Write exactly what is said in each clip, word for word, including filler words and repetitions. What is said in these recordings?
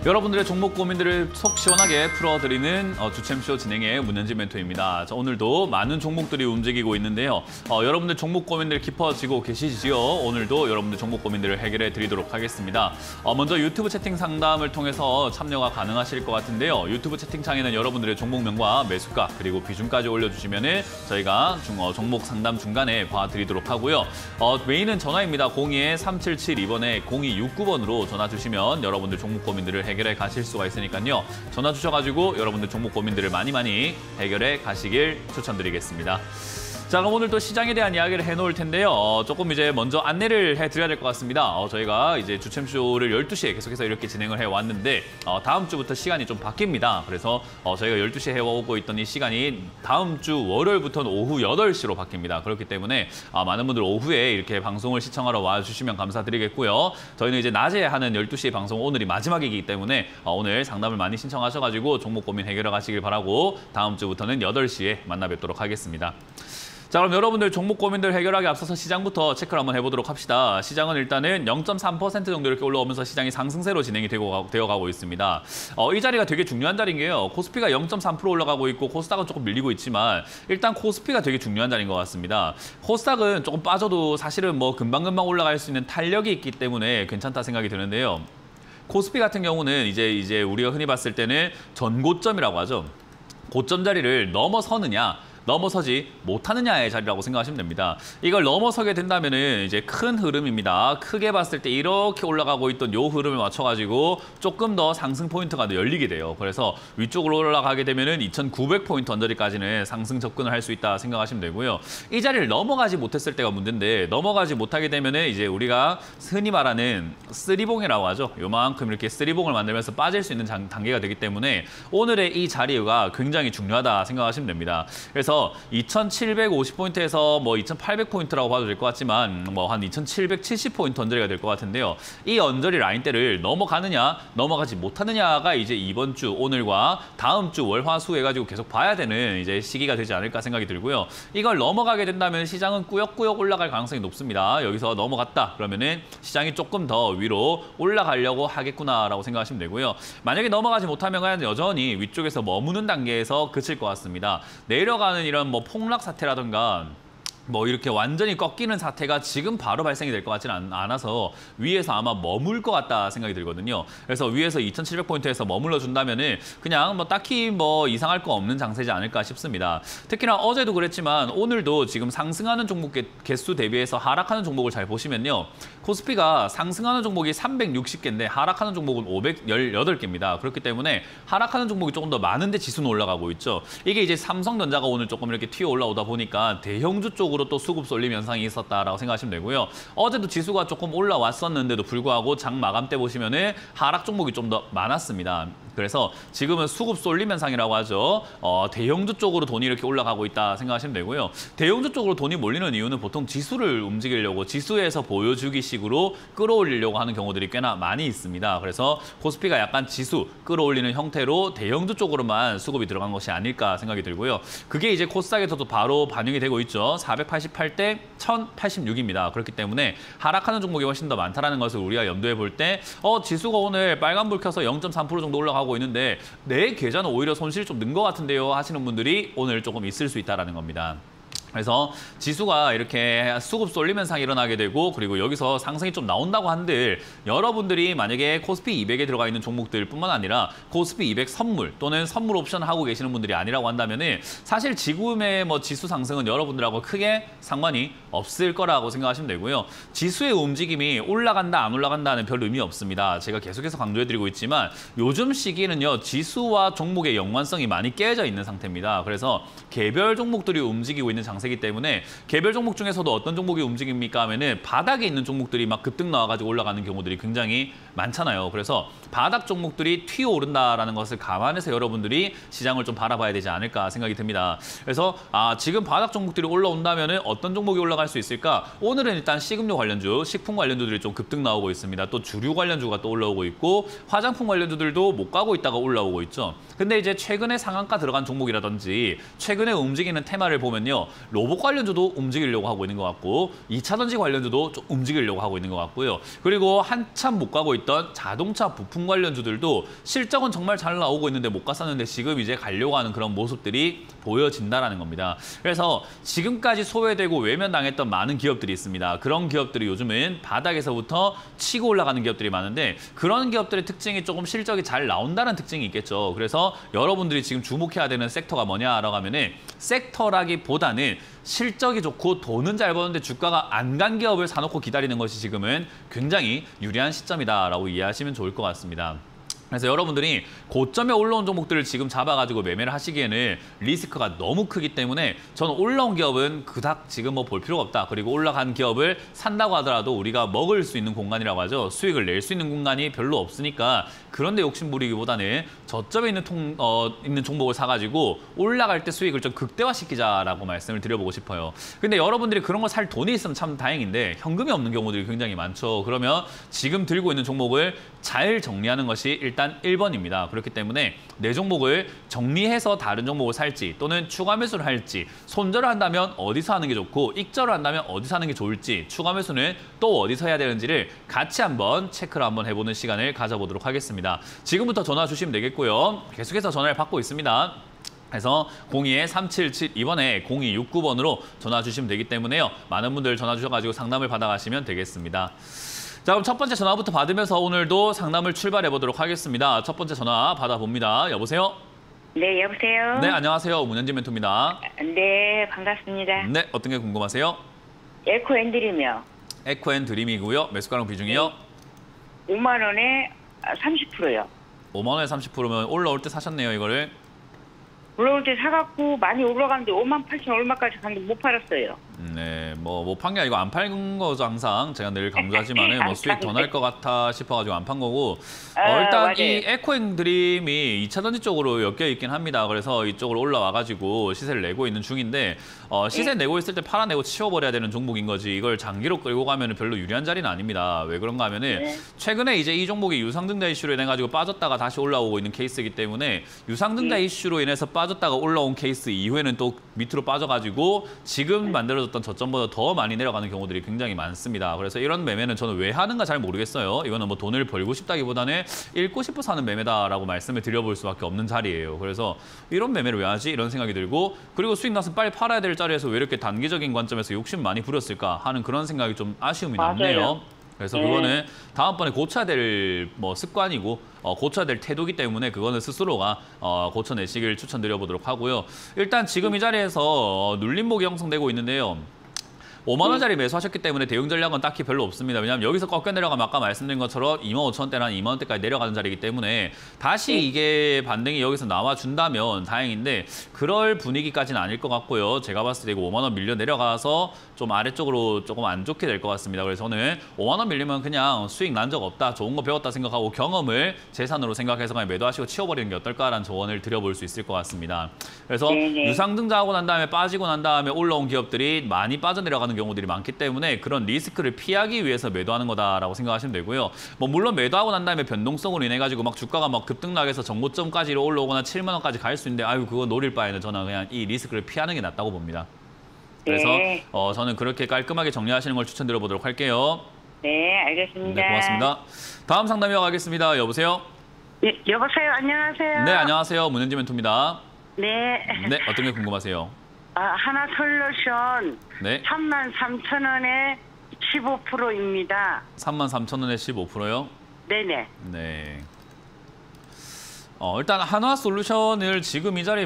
여러분들의 종목 고민들을 속 시원하게 풀어드리는 어, 주챔쇼 진행의 문현진 멘토입니다. 자, 오늘도 많은 종목들이 움직이고 있는데요. 어, 여러분들 종목 고민들 깊어지고 계시지요? 오늘도 여러분들 종목 고민들을 해결해 드리도록 하겠습니다. 어, 먼저 유튜브 채팅 상담을 통해서 참여가 가능하실 것 같은데요. 유튜브 채팅창에는 여러분들의 종목명과 매수가 그리고 비중까지 올려주시면 저희가 중, 어, 종목 상담 중간에 봐드리도록 하고요. 어, 메인은 전화입니다. 공이 삼칠칠이 번에 공이육구 번으로 전화 주시면 여러분들 종목 고민들을 해결해 가실 수가 있으니까요. 전화 주셔가지고 여러분들 종목 고민들을 많이 많이 해결해 가시길 추천드리겠습니다. 자, 그럼 오늘 또 시장에 대한 이야기를 해놓을 텐데요. 어, 조금 이제 먼저 안내를 해드려야 될 것 같습니다. 어, 저희가 이제 주챔쇼를 열두 시에 계속해서 이렇게 진행을 해왔는데 어, 다음 주부터 시간이 좀 바뀝니다. 그래서 어, 저희가 열두 시에 해오고 있던 이 시간이 다음 주 월요일부터는 오후 여덟 시로 바뀝니다. 그렇기 때문에 어, 많은 분들 오후에 이렇게 방송을 시청하러 와주시면 감사드리겠고요. 저희는 이제 낮에 하는 열두 시 방송 오늘이 마지막이기 때문에 어, 오늘 상담을 많이 신청하셔가지고 종목 고민 해결해 가시길 바라고 다음 주부터는 여덟 시에 만나 뵙도록 하겠습니다. 자, 그럼 여러분들 종목 고민들 해결하기 앞서서 시장부터 체크를 한번 해보도록 합시다. 시장은 일단은 영 점 삼 퍼센트 정도 이렇게 올라오면서 시장이 상승세로 진행이 되고, 되어가고 있습니다. 어, 이 자리가 되게 중요한 자리인 게요. 코스피가 영 점 삼 퍼센트 올라가고 있고 코스닥은 조금 밀리고 있지만 일단 코스피가 되게 중요한 자리인 것 같습니다. 코스닥은 조금 빠져도 사실은 뭐 금방금방 올라갈 수 있는 탄력이 있기 때문에 괜찮다 생각이 드는데요. 코스피 같은 경우는 이제, 이제 우리가 흔히 봤을 때는 전고점이라고 하죠. 고점 자리를 넘어서느냐 넘어서지 못하느냐의 자리라고 생각하시면 됩니다. 이걸 넘어서게 된다면은 이제 큰 흐름입니다. 크게 봤을 때 이렇게 올라가고 있던 요 흐름을 맞춰가지고 조금 더 상승 포인트가 더 열리게 돼요. 그래서 위쪽으로 올라가게 되면은 이천구백 포인트 언저리까지는 상승 접근을 할 수 있다 생각하시면 되고요. 이 자리를 넘어가지 못했을 때가 문제인데 넘어가지 못하게 되면은 이제 우리가 흔히 말하는 쓰리봉이라고 하죠. 요만큼 이렇게 쓰리봉을 만들면서 빠질 수 있는 단계가 되기 때문에 오늘의 이 자리가 굉장히 중요하다 생각하시면 됩니다. 그래서 이천칠백오십 포인트에서 뭐 이천팔백 포인트라고 봐도 될 것 같지만 뭐 한 이천칠백칠십 포인트 언저리가 될 것 같은데요. 이 언저리 라인대를 넘어가느냐 넘어가지 못하느냐가 이제 이번 주 오늘과 다음 주 월화수 해가지고 계속 봐야 되는 이제 시기가 되지 않을까 생각이 들고요. 이걸 넘어가게 된다면 시장은 꾸역꾸역 올라갈 가능성이 높습니다. 여기서 넘어갔다 그러면은 시장이 조금 더 위로 올라가려고 하겠구나라고 생각하시면 되고요. 만약에 넘어가지 못하면 여전히 위쪽에서 머무는 단계에서 그칠 것 같습니다. 내려가는 이런 뭐 폭락 사태라든가 뭐 이렇게 완전히 꺾이는 사태가 지금 바로 발생이 될 것 같지는 않아서 위에서 아마 머물 것 같다 생각이 들거든요. 그래서 위에서 이천칠백 포인트에서 머물러 준다면은 그냥 뭐 딱히 뭐 이상할 거 없는 장세지 않을까 싶습니다. 특히나 어제도 그랬지만 오늘도 지금 상승하는 종목 개수 대비해서 하락하는 종목을 잘 보시면요. 코스피가 상승하는 종목이 삼백육십 개인데 하락하는 종목은 오백십팔 개입니다. 그렇기 때문에 하락하는 종목이 조금 더 많은데 지수는 올라가고 있죠. 이게 이제 삼성전자가 오늘 조금 이렇게 튀어 올라오다 보니까 대형주 쪽으로 또 수급 쏠림 현상이 있었다라고 생각하시면 되고요. 어제도 지수가 조금 올라왔었는데도 불구하고 장 마감 때 보시면은 하락 종목이 좀 더 많았습니다. 그래서 지금은 수급 쏠림 현상이라고 하죠. 어, 대형주 쪽으로 돈이 이렇게 올라가고 있다 생각하시면 되고요. 대형주 쪽으로 돈이 몰리는 이유는 보통 지수를 움직이려고 지수에서 보여주기식으로 끌어올리려고 하는 경우들이 꽤나 많이 있습니다. 그래서 코스피가 약간 지수 끌어올리는 형태로 대형주 쪽으로만 수급이 들어간 것이 아닐까 생각이 들고요. 그게 이제 코스닥에서도 바로 반영이 되고 있죠. 사백팔십팔 대 천팔십육입니다. 그렇기 때문에 하락하는 종목이 훨씬 더 많다는 것을 우리가 염두에 볼 때 어, 지수가 오늘 빨간불 켜서 영 점 삼 퍼센트 정도 올라가고 있는데 내 계좌는 오히려 손실이 좀 는 것 같은데요 하시는 분들이 오늘 조금 있을 수 있다는 겁니다. 그래서 지수가 이렇게 수급 쏠림 현상이 일어나게 되고 그리고 여기서 상승이 좀 나온다고 한들 여러분들이 만약에 코스피 이백에 들어가 있는 종목들 뿐만 아니라 코스피 이백 선물 또는 선물 옵션 하고 계시는 분들이 아니라고 한다면은 사실 지금의 뭐 지수 상승은 여러분들하고 크게 상관이 없을 거라고 생각하시면 되고요. 지수의 움직임이 올라간다 안 올라간다는 별 의미 없습니다. 제가 계속해서 강조해드리고 있지만 요즘 시기는요. 지수와 종목의 연관성이 많이 깨져 있는 상태입니다. 그래서 개별 종목들이 움직이고 있는 장 장세기 때문에 개별 종목 중에서도 어떤 종목이 움직입니까 하면은 바닥에 있는 종목들이 막 급등 나와가지고 올라가는 경우들이 굉장히 많잖아요. 그래서 바닥 종목들이 튀어오른다라는 것을 감안해서 여러분들이 시장을 좀 바라봐야 되지 않을까 생각이 듭니다. 그래서 아, 지금 바닥 종목들이 올라온다면은 어떤 종목이 올라갈 수 있을까? 오늘은 일단 식음료 관련주, 식품 관련주들이 좀 급등 나오고 있습니다. 또 주류 관련주가 또 올라오고 있고 화장품 관련주들도 못 가고 있다가 올라오고 있죠. 근데 이제 최근에 상한가 들어간 종목이라든지 최근에 움직이는 테마를 보면요. 로봇 관련주도 움직이려고 하고 있는 것 같고 이 차 전지 관련주도 좀 움직이려고 하고 있는 것 같고요. 그리고 한참 못 가고 있던 자동차 부품 관련주들도 실적은 정말 잘 나오고 있는데 못 갔었는데 지금 이제 가려고 하는 그런 모습들이 보여진다라는 겁니다. 그래서 지금까지 소외되고 외면당했던 많은 기업들이 있습니다. 그런 기업들이 요즘은 바닥에서부터 치고 올라가는 기업들이 많은데 그런 기업들의 특징이 조금 실적이 잘 나온다는 특징이 있겠죠. 그래서 여러분들이 지금 주목해야 되는 섹터가 뭐냐라고 하면은 섹터라기보다는 실적이 좋고 돈은 잘 버는데 주가가 안 간 기업을 사놓고 기다리는 것이 지금은 굉장히 유리한 시점이다라고 이해하시면 좋을 것 같습니다. 그래서 여러분들이 고점에 올라온 종목들을 지금 잡아가지고 매매를 하시기에는 리스크가 너무 크기 때문에 저는 올라온 기업은 그닥 지금 뭐 볼 필요가 없다. 그리고 올라간 기업을 산다고 하더라도 우리가 먹을 수 있는 공간이라고 하죠. 수익을 낼 수 있는 공간이 별로 없으니까 그런데 욕심 부리기보다는 저점에 있는, 통, 어, 있는 종목을 사가지고 올라갈 때 수익을 좀 극대화시키자라고 말씀을 드려보고 싶어요. 근데 여러분들이 그런 거 살 돈이 있으면 참 다행인데 현금이 없는 경우들이 굉장히 많죠. 그러면 지금 들고 있는 종목을 잘 정리하는 것이 일단 일 번입니다. 그렇기 때문에 내 종목을 정리해서 다른 종목을 살지 또는 추가 매수를 할지 손절을 한다면 어디서 하는 게 좋고 익절을 한다면 어디서 하는 게 좋을지 추가 매수는 또 어디서 해야 되는지를 같이 한번 체크를 한번 해보는 시간을 가져보도록 하겠습니다. 지금부터 전화 주시면 되겠고요. 계속해서 전화를 받고 있습니다. 그래서 공이 삼칠칠이 번에 공이육구 번으로 전화 주시면 되기 때문에요. 많은 분들 전화 주셔가지고 상담을 받아가시면 되겠습니다. 자, 그럼 첫 번째 전화부터 받으면서 오늘도 상담을 출발해 보도록 하겠습니다. 첫 번째 전화 받아봅니다. 여보세요? 네, 여보세요? 네, 안녕하세요. 문현진 멘토입니다. 네, 반갑습니다. 네, 어떤 게 궁금하세요? 에코앤드림이요. 에코앤드림이고요. 매수가랑 비중이요? 오만 원에 삼십 퍼센트요. 오만 원에 삼십 퍼센트면 올라올 때 사셨네요, 이거를. 올라올 때 사갖고 많이 올라갔는데 오만 팔천 얼마까지 갔는데 못 팔았어요. 네, 뭐 못 판 게 아니고 안 팔은 거죠, 항상. 제가 늘 강조하지만은 뭐 수익 더 날 것 같아 싶어가지고 안 판 거고. 어, 아, 일단 맞아요. 이 에코앤드림이 이 차 전지 쪽으로 엮여 있긴 합니다. 그래서 이쪽으로 올라와가지고 시세를 내고 있는 중인데 어, 시세 네. 내고 있을 때 팔아내고 치워버려야 되는 종목인 거지. 이걸 장기로 끌고 가면 별로 유리한 자리는 아닙니다. 왜 그런가 하면은 네. 최근에 이제 이 종목이 유상증자 이슈로 인해 가지고 빠졌다가 다시 올라오고 있는 케이스이기 때문에 유상증자 네. 이슈로 인해서 빠졌다가 올라온 케이스 이후에는 또 밑으로 빠져가지고 지금 만들어졌던 저점보다 더 많이 내려가는 경우들이 굉장히 많습니다. 그래서 이런 매매는 저는 왜 하는가 잘 모르겠어요. 이거는 뭐 돈을 벌고 싶다기보다는 읽고 싶어서 하는 매매다라고 말씀을 드려볼 수밖에 없는 자리예요. 그래서 이런 매매를 왜 하지? 이런 생각이 들고 그리고 수익 났으면 빨리 팔아야 될 자리에서 왜 이렇게 단기적인 관점에서 욕심 많이 부렸을까 하는 그런 생각이 좀 아쉬움이 맞아요. 남네요. 그래서 네. 그거는 다음번에 고쳐야 될 뭐 습관이고 어, 고쳐야 될 태도기 때문에 그거는 스스로가 어, 고쳐내시길 추천드려보도록 하고요. 일단 지금 이 자리에서 어, 눌림목이 형성되고 있는데요. 오만 원짜리 매수하셨기 때문에 대응 전략은 딱히 별로 없습니다. 왜냐하면 여기서 꺾여 내려가면 아까 말씀드린 것처럼 이만 오천 원대나 이만 원대까지 내려가는 자리이기 때문에 다시 네. 이게 반등이 여기서 나와준다면 다행인데 그럴 분위기까지는 아닐 것 같고요. 제가 봤을 때 이거 오만 원 밀려 내려가서 좀 아래쪽으로 조금 안 좋게 될 것 같습니다. 그래서 저는 오만 원 밀리면 그냥 수익 난 적 없다, 좋은 거 배웠다 생각하고 경험을 재산으로 생각해서 그냥 매도하시고 치워버리는 게 어떨까라는 조언을 드려볼 수 있을 것 같습니다. 그래서 네네. 유상증자하고 난 다음에 빠지고 난 다음에 올라온 기업들이 많이 빠져내려가는 경우들이 많기 때문에 그런 리스크를 피하기 위해서 매도하는 거다라고 생각하시면 되고요. 뭐 물론 매도하고 난 다음에 변동성으로 인해 가지고 막 주가가 막 급등락해서 정고점까지 올라오거나 칠만 원까지 갈 수 있는데 아유 그거 노릴 바에는 저는 그냥 이 리스크를 피하는 게 낫다고 봅니다. 그래서 네. 어, 저는 그렇게 깔끔하게 정리하시는 걸 추천드려 보도록 할게요. 네, 알겠습니다. 네, 고맙습니다. 다음 상담 이어가겠습니다. 여보세요? 예, 여보세요, 안녕하세요. 네, 안녕하세요. 문현지 멘토입니다. 네. 네, 어떤 게 궁금하세요? 아, 하나솔루션 네, 삼만 삼천 원에 십오 퍼센트입니다. 삼만 삼천 원에 십오 퍼센트요? 네네. 네. 어, 일단 한화솔루션을 지금 이 자리에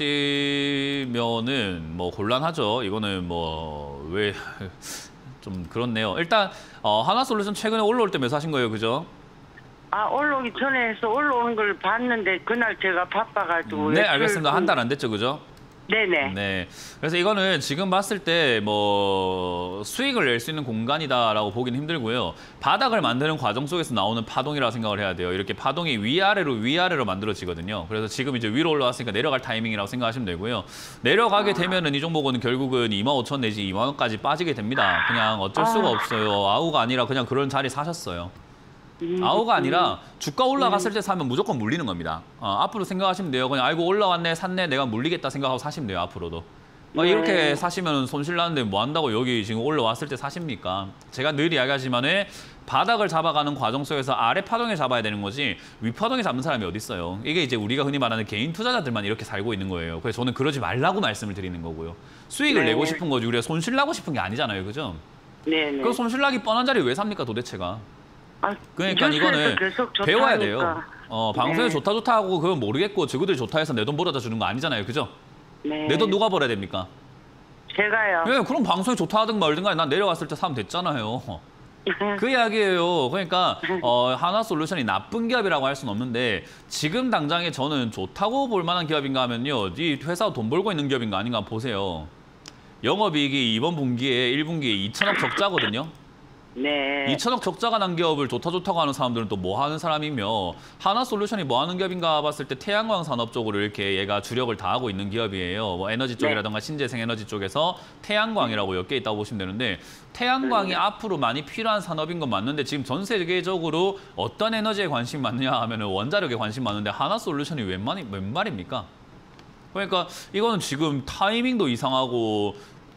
매수하시면은 뭐 곤란하죠. 이거는 뭐 왜 좀 그렇네요. 일단 어, 한화솔루션 최근에 올라올 때 매수하신 거예요, 그죠? 아, 올라오기 전에 해서 올라오는 걸 봤는데 그날 제가 바빠가지고. 네, 알겠습니다. 한 달 안 됐죠, 그죠? 네네. 네. 그래서 이거는 지금 봤을 때 뭐 수익을 낼 수 있는 공간이다라고 보기는 힘들고요. 바닥을 만드는 과정 속에서 나오는 파동이라고 생각을 해야 돼요. 이렇게 파동이 위아래로 위아래로 만들어지거든요. 그래서 지금 이제 위로 올라왔으니까 내려갈 타이밍이라고 생각하시면 되고요. 내려가게 되면은 이 종목은 결국은 이만 오천 원 내지 이만 원까지 빠지게 됩니다. 그냥 어쩔 수가 없어요. 아우가 아니라 그냥 그런 자리 사셨어요. 아우가 아니라 주가 올라갔을 때 사면 무조건 물리는 겁니다. 어, 앞으로 생각하시면 돼요. 그냥 아이고 올라왔네, 샀네, 내가 물리겠다 생각하고 사시면 돼요, 앞으로도. 어, 네. 이렇게 사시면 손실 나는데 뭐 한다고 여기 지금 올라왔을 때 사십니까? 제가 늘 이야기하지만은 바닥을 잡아가는 과정 속에서 아래 파동에 잡아야 되는 거지 위 파동에 잡는 사람이 어디 있어요? 이게 이제 우리가 흔히 말하는 개인 투자자들만 이렇게 살고 있는 거예요. 그래서 저는 그러지 말라고 말씀을 드리는 거고요. 수익을 네. 내고 싶은 거지 우리가 손실 나고 싶은 게 아니잖아요, 그죠? 네네. 그 손실 나기 뻔한 자리 왜 삽니까, 도대체가? 아, 그러니까 뉴스에서 이거는 계속 좋다 배워야 하니까. 돼요. 어, 방송에 네. 좋다 좋다 하고 그건 모르겠고 저그들이 좋다 해서 내 돈 벌어다 주는 거 아니잖아요, 그죠? 네. 내 돈 누가 벌어야 됩니까? 제가요. 예, 그럼 방송에 좋다 하든 말든 간에 난 내려갔을 때 사면 됐잖아요. 그 이야기예요. 그러니까 어, 하나솔루션이 나쁜 기업이라고 할 수는 없는데 지금 당장에 저는 좋다고 볼 만한 기업인가 하면요. 이 회사가 돈 벌고 있는 기업인가 아닌가 보세요. 영업이익이 이번 분기에 일 분기에 이천억 적자거든요. 네. 이천억 적자가 난 기업을 좋다 좋다고 하는 사람들은 또 뭐 하는 사람이며 하나솔루션이 뭐 하는 기업인가 봤을 때 태양광 산업 쪽으로 이렇게 얘가 주력을 다하고 있는 기업이에요. 뭐 에너지 쪽이라든가 신재생 에너지 쪽에서 태양광이라고 엮여 있다고 보시면 되는데 태양광이 네. 앞으로 많이 필요한 산업인 건 맞는데 지금 전 세계적으로 어떤 에너지에 관심이 많느냐 하면 원자력에 관심 많은데 하나솔루션이 웬, 말이, 웬 말입니까? 그러니까 이거는 지금 타이밍도 이상하고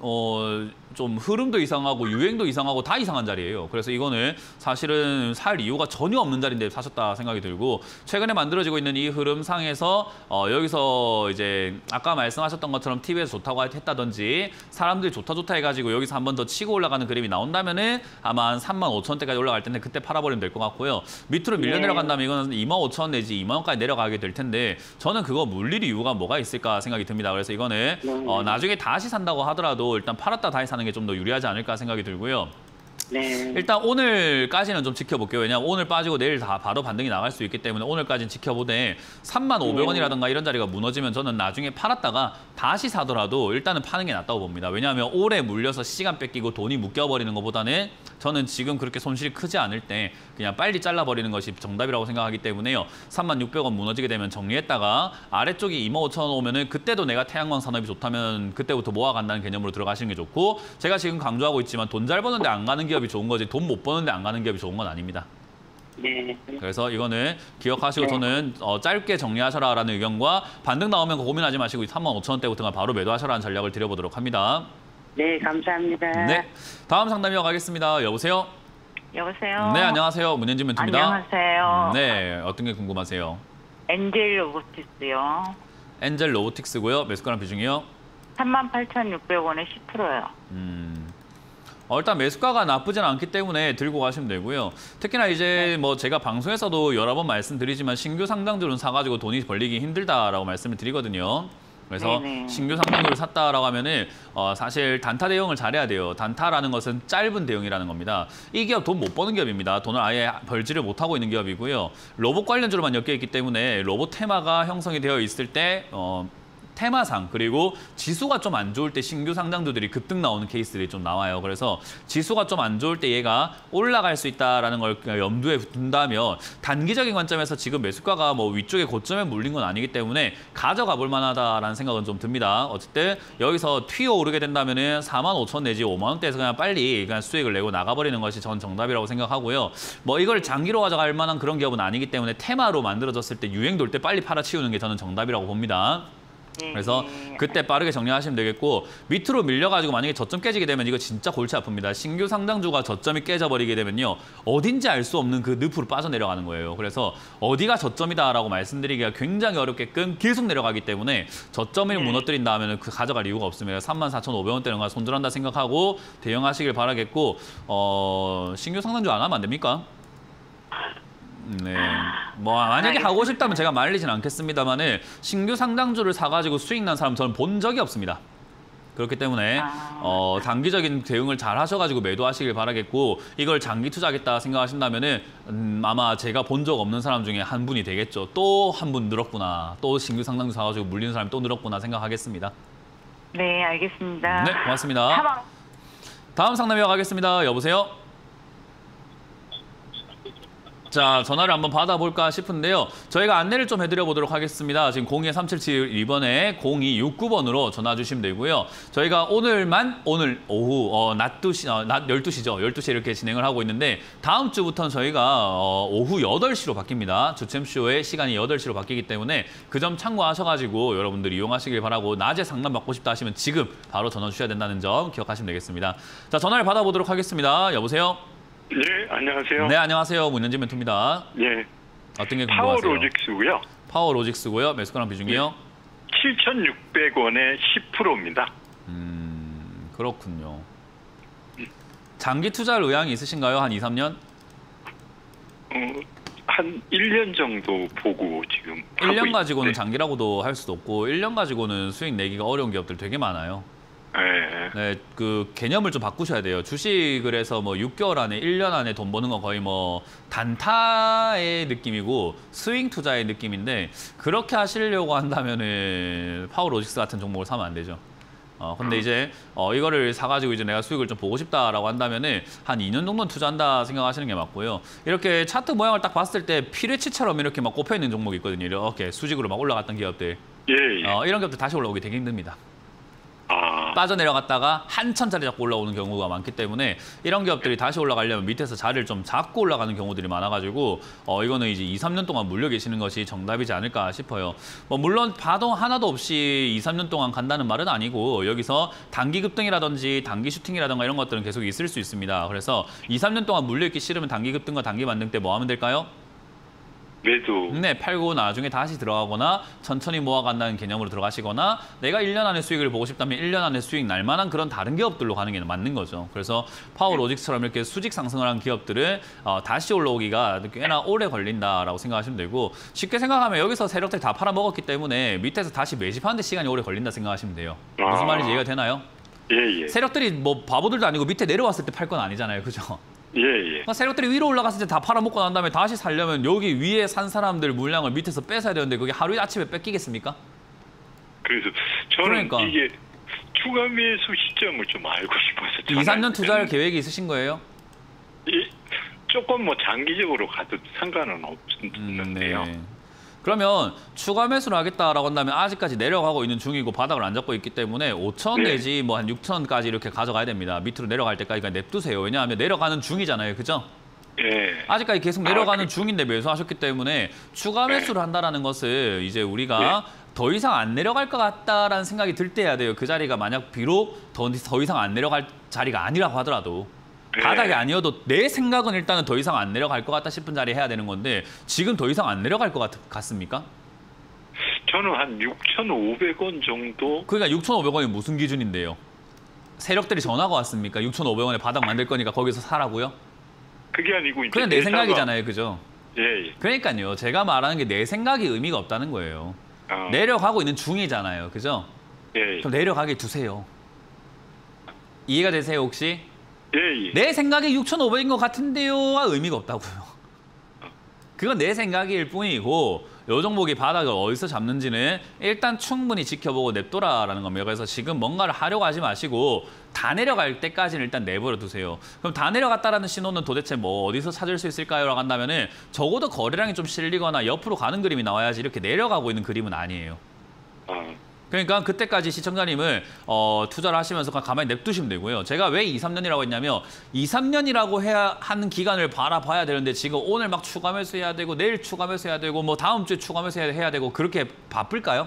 어, 좀 흐름도 이상하고 유행도 이상하고 다 이상한 자리예요. 그래서 이거는 사실은 살 이유가 전혀 없는 자리인데 사셨다 생각이 들고 최근에 만들어지고 있는 이 흐름상에서 어, 여기서 이제 아까 말씀하셨던 것처럼 티비에서 좋다고 했다든지 사람들이 좋다 좋다 해가지고 여기서 한 번 더 치고 올라가는 그림이 나온다면은 아마 한 삼만 오천 원대까지 올라갈 텐데 그때 팔아버리면 될 것 같고요. 밑으로 밀려 네. 내려간다면 이거는 이만 오천 원 내지 이만 원까지 내려가게 될 텐데 저는 그거 물릴 이유가 뭐가 있을까 생각이 듭니다. 그래서 이거는 네. 어, 나중에 다시 산다고 하더라도 일단 팔았다 다시 사는 게 좀 더 유리하지 않을까 생각이 들고요. 네. 일단 오늘까지는 좀 지켜볼게요. 왜냐하면 오늘 빠지고 내일 다 바로 반등이 나갈 수 있기 때문에 오늘까지는 지켜보되 삼만 오백 원이라든가 이런 자리가 무너지면 저는 나중에 팔았다가 다시 사더라도 일단은 파는 게 낫다고 봅니다. 왜냐하면 오래 물려서 시간 뺏기고 돈이 묶여버리는 것보다는 저는 지금 그렇게 손실이 크지 않을 때 그냥 빨리 잘라버리는 것이 정답이라고 생각하기 때문에요. 삼만 육백 원 무너지게 되면 정리했다가 아래쪽이 이만 오천 원 오면은 그때도 내가 태양광 산업이 좋다면 그때부터 모아간다는 개념으로 들어가시는 게 좋고 제가 지금 강조하고 있지만 돈 잘 버는데 안 가는 기업이 좋은 거지 돈 못 버는데 안 가는 기업이 좋은 건 아닙니다. 네. 그래서 이거는 기억하시고 네. 저는 어, 짧게 정리하셔라라는 의견과 반등 나오면 고민하지 마시고 삼만 오천 원대부터가 바로 매도하셔라는 전략을 드려보도록 합니다. 네, 감사합니다. 네, 다음 상담 이어가겠습니다. 여보세요? 여보세요. 네, 안녕하세요. 문현진 멘토입니다. 안녕하세요. 네, 어떤 게 궁금하세요? 엔젤 로보티스요. 엔젤 로보틱스고요. 매수가랑 비중이요? 삼만 팔천육백 원에 십 퍼센트요. 음. 어, 일단 매수가가 나쁘진 않기 때문에 들고 가시면 되고요. 특히나 이제 뭐 제가 방송에서도 여러 번 말씀드리지만 신규 상장주는 사가지고 돈이 벌리기 힘들다라고 말씀을 드리거든요. 그래서 네네. 신규 상장주를 샀다라고 하면은 어, 사실 단타 대응을 잘해야 돼요. 단타라는 것은 짧은 대응이라는 겁니다. 이 기업 돈 못 버는 기업입니다. 돈을 아예 벌지를 못하고 있는 기업이고요. 로봇 관련주로만 엮여 있기 때문에 로봇 테마가 형성이 되어 있을 때 어, 테마상 그리고 지수가 좀 안 좋을 때 신규 상장주들이 급등 나오는 케이스들이 좀 나와요. 그래서 지수가 좀 안 좋을 때 얘가 올라갈 수 있다라는 걸 염두에 둔다면 단기적인 관점에서 지금 매수가가 뭐 위쪽에 고점에 물린 건 아니기 때문에 가져가 볼 만하다라는 생각은 좀 듭니다. 어쨌든 여기서 튀어 오르게 된다면은 사만 오천 내지 오만 원대에서 그냥 빨리 그냥 수익을 내고 나가버리는 것이 전 정답이라고 생각하고요. 뭐 이걸 장기로 가져갈 만한 그런 기업은 아니기 때문에 테마로 만들어졌을 때 유행 돌 때 빨리 팔아치우는 게 저는 정답이라고 봅니다. 네. 그래서 그때 빠르게 정리하시면 되겠고 밑으로 밀려가지고 만약에 저점 깨지게 되면 이거 진짜 골치 아픕니다. 신규 상장주가 저점이 깨져버리게 되면요. 어딘지 알 수 없는 그 늪으로 빠져내려가는 거예요. 그래서 어디가 저점이다라고 말씀드리기가 굉장히 어렵게끔 계속 내려가기 때문에 저점을 네. 무너뜨린다 하면 그 가져갈 이유가 없습니다. 삼만 사천 오백 원대는 손절한다 생각하고 대응하시길 바라겠고 어, 신규 상장주 안 하면 안 됩니까? 네. 뭐 만약에 알겠습니다. 하고 싶다면 제가 말리진 않겠습니다만은 신규 상장주를 사가지고 수익 난 사람 저는 본 적이 없습니다. 그렇기 때문에 아. 어, 단기적인 대응을 잘 하셔가지고 매도하시길 바라겠고 이걸 장기 투자하겠다 생각하신다면은 음, 아마 제가 본 적 없는 사람 중에 한 분이 되겠죠. 또 한 분 늘었구나. 또 신규 상장주 사가지고 물리는 사람이 또 늘었구나 생각하겠습니다. 네, 알겠습니다. 네, 고맙습니다. 사망. 다음 상담 이어가겠습니다. 여보세요? 자, 전화를 한번 받아볼까 싶은데요. 저희가 안내를 좀 해드려 보도록 하겠습니다. 지금 공이 삼칠칠이 번에 공이육구 번으로 전화 주시면 되고요. 저희가 오늘만 오늘 오후 어, 낮 두 시, 어, 낮 열두 시죠. 열두 시에 이렇게 진행을 하고 있는데 다음 주부터는 저희가 어, 오후 여덟 시로 바뀝니다. 주챔쇼의 시간이 여덟 시로 바뀌기 때문에 그 점 참고하셔가지고 여러분들이 이용하시길 바라고 낮에 상담 받고 싶다 하시면 지금 바로 전화 주셔야 된다는 점 기억하시면 되겠습니다. 자, 전화를 받아보도록 하겠습니다. 여보세요? 네, 안녕하세요. 네, 안녕하세요. 문현지 멘토입니다. 예, 어떤 게 파워 궁금하세요? 로직스고요. 파워 로직스고요. 매수가랑 비중이요? 칠천육백 원에 십 퍼센트입니다. 음, 그렇군요. 장기 투자할 의향이 있으신가요? 한 이, 삼 년? 어, 한 일 년 정도 보고 지금 하고 일 년 가지고는 있는데. 장기라고도 할 수도 없고 일 년 가지고는 수익 내기가 어려운 기업들 되게 많아요. 예, 네, 그 개념을 좀 바꾸셔야 돼요. 주식을 해서 뭐 육 개월 안에, 일 년 안에 돈 버는 건 거의 뭐 단타의 느낌이고 스윙 투자의 느낌인데 그렇게 하시려고 한다면은 파워 로직스 같은 종목을 사면 안 되죠. 어, 근데 이제 어, 이거를 사가지고 이제 내가 수익을 좀 보고 싶다라고 한다면은 한 이 년 정도는 투자한다 생각하시는 게 맞고요. 이렇게 차트 모양을 딱 봤을 때 피레치처럼 이렇게 막 꼽혀 있는 종목이 있거든요. 이렇게 수직으로 막 올라갔던 기업들. 예, 예. 어, 이런 기업들 다시 올라오기 되게 힘듭니다. 아, 빠져내려갔다가 한참 자리 잡고 올라오는 경우가 많기 때문에 이런 기업들이 다시 올라가려면 밑에서 자리를 좀 잡고 올라가는 경우들이 많아가지고 어 이거는 이제 이, 삼 년 동안 물려 계시는 것이 정답이지 않을까 싶어요. 뭐 물론 파동 하나도 없이 이, 삼 년 동안 간다는 말은 아니고 여기서 단기 급등이라든지 단기 슈팅이라든가 이런 것들은 계속 있을 수 있습니다. 그래서 이, 삼 년 동안 물려 있기 싫으면 단기 급등과 단기 만등 때 뭐 하면 될까요? 매도. 네, 팔고 나중에 다시 들어가거나 천천히 모아간다는 개념으로 들어가시거나 내가 일 년 안에 수익을 보고 싶다면 일 년 안에 수익 날 만한 그런 다른 기업들로 가는 게 맞는 거죠. 그래서 파워 로직스처럼 이렇게 수직 상승을 한 기업들은 어, 다시 올라오기가 꽤나 오래 걸린다라고 생각하시면 되고 쉽게 생각하면 여기서 세력들 다 팔아먹었기 때문에 밑에서 다시 매집하는데 시간이 오래 걸린다 생각하시면 돼요. 무슨 말인지 이해가 되나요? 예, 예. 세력들이 뭐 바보들도 아니고 밑에 내려왔을 때 팔 건 아니잖아요. 그죠? 예, 예. 그러니까 세력들이 위로 올라갔을 때 다 팔아먹고 난 다음에 다시 살려면 여기 위에 산 사람들 물량을 밑에서 뺏어야 되는데 그게 하루 아침에 뺏기겠습니까? 그래서 저는 그러니까. 이게 추가 매수 시점을 좀 알고 싶어서. 이, 삼 년 투자할 계획이 있으신 거예요? 예, 조금 뭐 장기적으로 가도 상관은 없는데요. 네. 그러면 추가 매수를 하겠다라고 한다면 아직까지 내려가고 있는 중이고 바닥을 안 잡고 있기 때문에 오천 네. 내지 뭐 한 육천 원까지 이렇게 가져가야 됩니다. 밑으로 내려갈 때까지 그냥 냅두세요. 왜냐하면 내려가는 중이잖아요. 그죠? 예. 아직까지 계속 내려가는 아, 그- 중인데 매수하셨기 때문에 추가 네. 매수를 한다라는 것을 이제 우리가 네. 더 이상 안 내려갈 것 같다라는 생각이 들 때 해야 돼요. 그 자리가 만약 비록 더, 더 이상 안 내려갈 자리가 아니라고 하더라도 네. 바닥이 아니어도 내 생각은 일단은 더 이상 안 내려갈 것 같다 싶은 자리에 해야 되는 건데 지금 더 이상 안 내려갈 것 같, 같습니까? 저는 한 육천오백 원 정도. 그러니까 육천오백 원이 무슨 기준인데요? 세력들이 전화가 왔습니까? 육천오백 원에 바닥 만들 거니까 거기서 사라고요? 그게 아니고 이제 그냥 내 회사가- 생각이잖아요. 그죠? 예, 예. 그러니까요. 제가 말하는 게 내 생각이 의미가 없다는 거예요. 어, 내려가고 있는 중이잖아요. 그죠? 예, 예. 그럼 내려가게 두세요. 이해가 되세요, 혹시? 예, 예. 내 생각에 육천오백인 것 같은데요가 의미가 없다고요. 그건 내 생각일 뿐이고 요 종목이 바닥을 어디서 잡는지는 일단 충분히 지켜보고 냅둬라라는 겁니다. 그래서 지금 뭔가를 하려고 하지 마시고 다 내려갈 때까지는 일단 내버려 두세요. 그럼 다 내려갔다라는 신호는 도대체 뭐 어디서 찾을 수 있을까요? 라고 한다면은 적어도 거래량이 좀 실리거나 옆으로 가는 그림이 나와야지 이렇게 내려가고 있는 그림은 아니에요. 아, 그러니까 그때까지 시청자님을 어, 투자를 하시면서 그냥 가만히 냅두시면 되고요. 제가 왜 이, 삼 년이라고 했냐면 이, 삼 년이라고 해야 하는 기간을 바라봐야 되는데 지금 오늘 막 추가 매수해야 되고 내일 추가 매수해야 되고 뭐 다음 주에 추가 매수해야 되고 그렇게 바쁠까요?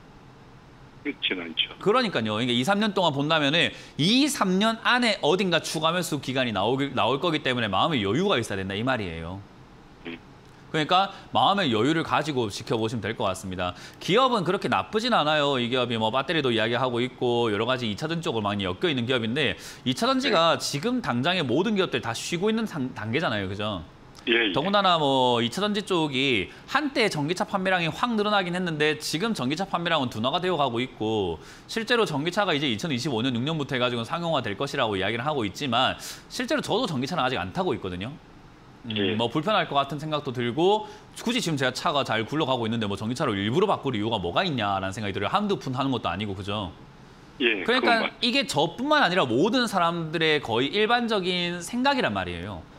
그렇진 않죠. 그러니까요. 이게 이, 삼 년 동안 본다면은 이, 삼 년 안에 어딘가 추가 매수 기간이 나오기, 나올 거기 때문에 마음의 여유가 있어야 된다 이 말이에요. 그러니까 마음의 여유를 가지고 지켜보시면 될 것 같습니다. 기업은 그렇게 나쁘진 않아요. 이 기업이 뭐 배터리도 이야기하고 있고 여러 가지 이차전지 쪽으로 많이 엮여 있는 기업인데 이차전지가 지금 당장의 모든 기업들 다 쉬고 있는 단, 단계잖아요. 그죠? 예, 예. 더군다나 뭐 이차전지 쪽이 한때 전기차 판매량이 확 늘어나긴 했는데 지금 전기차 판매량은 둔화가 되어 가고 있고 실제로 전기차가 이제 이천이십오 년 육 년부터 해가지고 상용화 될 것이라고 이야기를 하고 있지만 실제로 저도 전기차는 아직 안 타고 있거든요. 음, 예. 뭐 불편할 것 같은 생각도 들고 굳이 지금 제가 차가 잘 굴러가고 있는데 뭐 전기차로 일부러 바꿀 이유가 뭐가 있냐라는 생각이 들어요. 한두 푼 하는 것도 아니고 그죠? 예, 그러니까 그건 이게 저뿐만 아니라 모든 사람들의 거의 일반적인 생각이란 말이에요.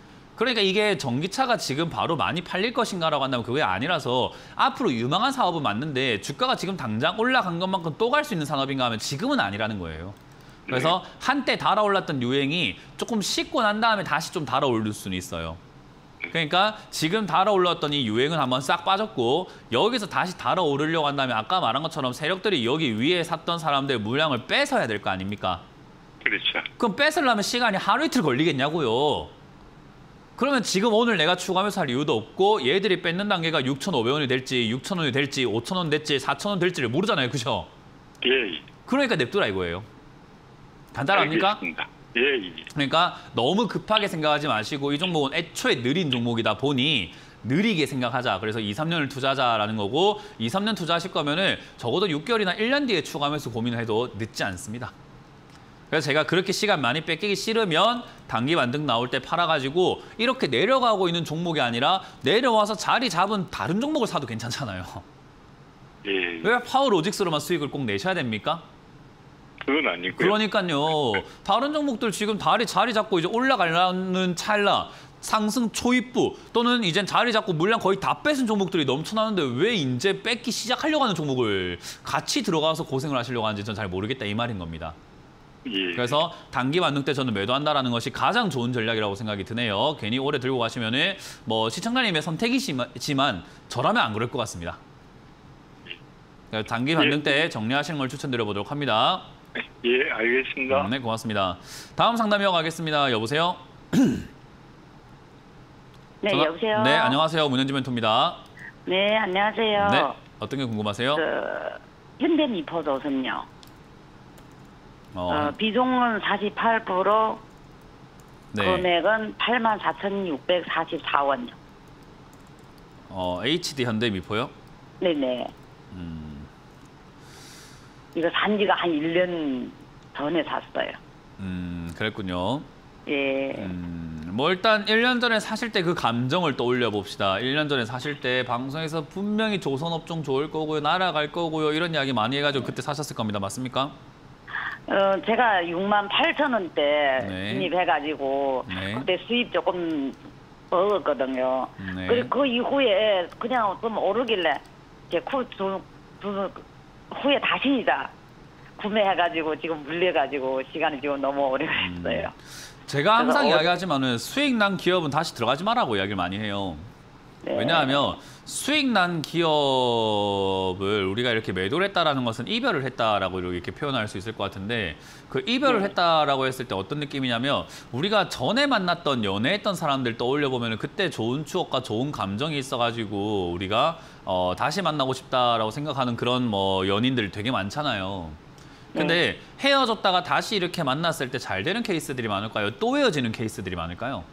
그러니까 이게 전기차가 지금 바로 많이 팔릴 것인가라고 한다면 그게 아니라서 앞으로 유망한 사업은 맞는데 주가가 지금 당장 올라간 것만큼 또 갈 수 있는 산업인가 하면 지금은 아니라는 거예요. 그래서 한때 달아올랐던 유행이 조금 식고 난 다음에 다시 좀 달아오를 수는 있어요. 그러니까 지금 달아올랐던 이 유행은 한번 싹 빠졌고 여기서 다시 달아오르려고 한다면 아까 말한 것처럼 세력들이 여기 위에 샀던 사람들 물량을 뺏어야 될 거 아닙니까? 그렇죠. 그럼 뺏으려면 시간이 하루 이틀 걸리겠냐고요. 그러면 지금 오늘 내가 추가하면서 할 이유도 없고 얘들이 뺏는 단계가 육천오백 원이 될지 육천 원이 될지 오천 원 될지 사천 원 될지를 모르잖아요. 그죠? 예, 예. 그러니까 냅두라 이거예요. 간단합니까? 알겠습니다. 예, 예. 그러니까 너무 급하게 생각하지 마시고 이 종목은 애초에 느린 종목이다 보니 느리게 생각하자. 그래서 이, 삼 년을 투자하자라는 거고 이, 삼 년 투자하실 거면은 적어도 육 개월이나 일 년 뒤에 추가하면서 고민을 해도 늦지 않습니다. 그래서 제가 그렇게 시간 많이 뺏기기 싫으면 단기 반등 나올 때 팔아가지고 이렇게 내려가고 있는 종목이 아니라 내려와서 자리 잡은 다른 종목을 사도 괜찮잖아요. 예. 왜 파워로직스로만 수익을 꼭 내셔야 됩니까? 그건 아니고요. 그러니까요. 다른 종목들 지금 다리 자리 잡고 이제 올라가려는 찰나 상승 초입부 또는 이젠 자리 잡고 물량 거의 다 뺏은 종목들이 넘쳐나는데 왜 이제 뺏기 시작하려고 하는 종목을 같이 들어가서 고생을 하시려고 하는지 전 잘 모르겠다 이 말인 겁니다. 예. 그래서 단기 반등 때 저는 매도한다라는 것이 가장 좋은 전략이라고 생각이 드네요. 괜히 오래 들고 가시면은 뭐 시청자님의 선택이지만 저라면 안 그럴 것 같습니다. 그래서 단기 반등 때 정리하시는 걸 추천드려 보도록 합니다. 예, 알겠습니다. 네, 고맙습니다. 다음 상담 이어가겠습니다. 여보세요? 네, 전화- 여보세요. 네, 안녕하세요. 문현지 멘토입니다. 네, 안녕하세요. 네, 어떤 게 궁금하세요? 그 현대미포조선요. 어, 어, 비중은 사십팔 퍼센트, 네. 금액은 팔만 사천육백사십사 원요. 어, 에이치디 현대미포요? 네네. 음, 이거 산 지가 한 일 년 전에 샀어요. 음, 그랬군요. 예. 음, 뭐 일단 일 년 전에 사실 때 그 감정을 떠올려 봅시다. 일 년 전에 사실 때 방송에서 분명히 조선업종 좋을 거고요, 날아갈 거고요 이런 이야기 많이 해가지고 그때 사셨을 겁니다. 맞습니까? 어, 제가 육만 팔천 원대 네. 진입해가지고 네. 그때 수입 조금 먹었거든요. 네. 그리고 그 이후에 그냥 좀 오르길래 제 쿠 두, 두, 후에 다시 이제 구매해가지고 지금 물려가지고 시간이 지금 너무 오래 걸렸어요. 제가 항상 그래서 어- 이야기하지만은 수익 난 기업은 다시 들어가지 말라고 이야기를 많이 해요. 네. 왜냐하면 수익 난 기업을 우리가 이렇게 매도를 했다라는 것은 이별을 했다라고 이렇게 표현할 수 있을 것 같은데 그 이별을 네. 했다라고 했을 때 어떤 느낌이냐면 우리가 전에 만났던 연애했던 사람들 떠올려 보면 그때 좋은 추억과 좋은 감정이 있어가지고 우리가 어, 다시 만나고 싶다라고 생각하는 그런 뭐 연인들 되게 많잖아요. 근데 헤어졌다가 다시 이렇게 만났을 때 잘 되는 케이스들이 많을까요? 또 헤어지는 케이스들이 많을까요?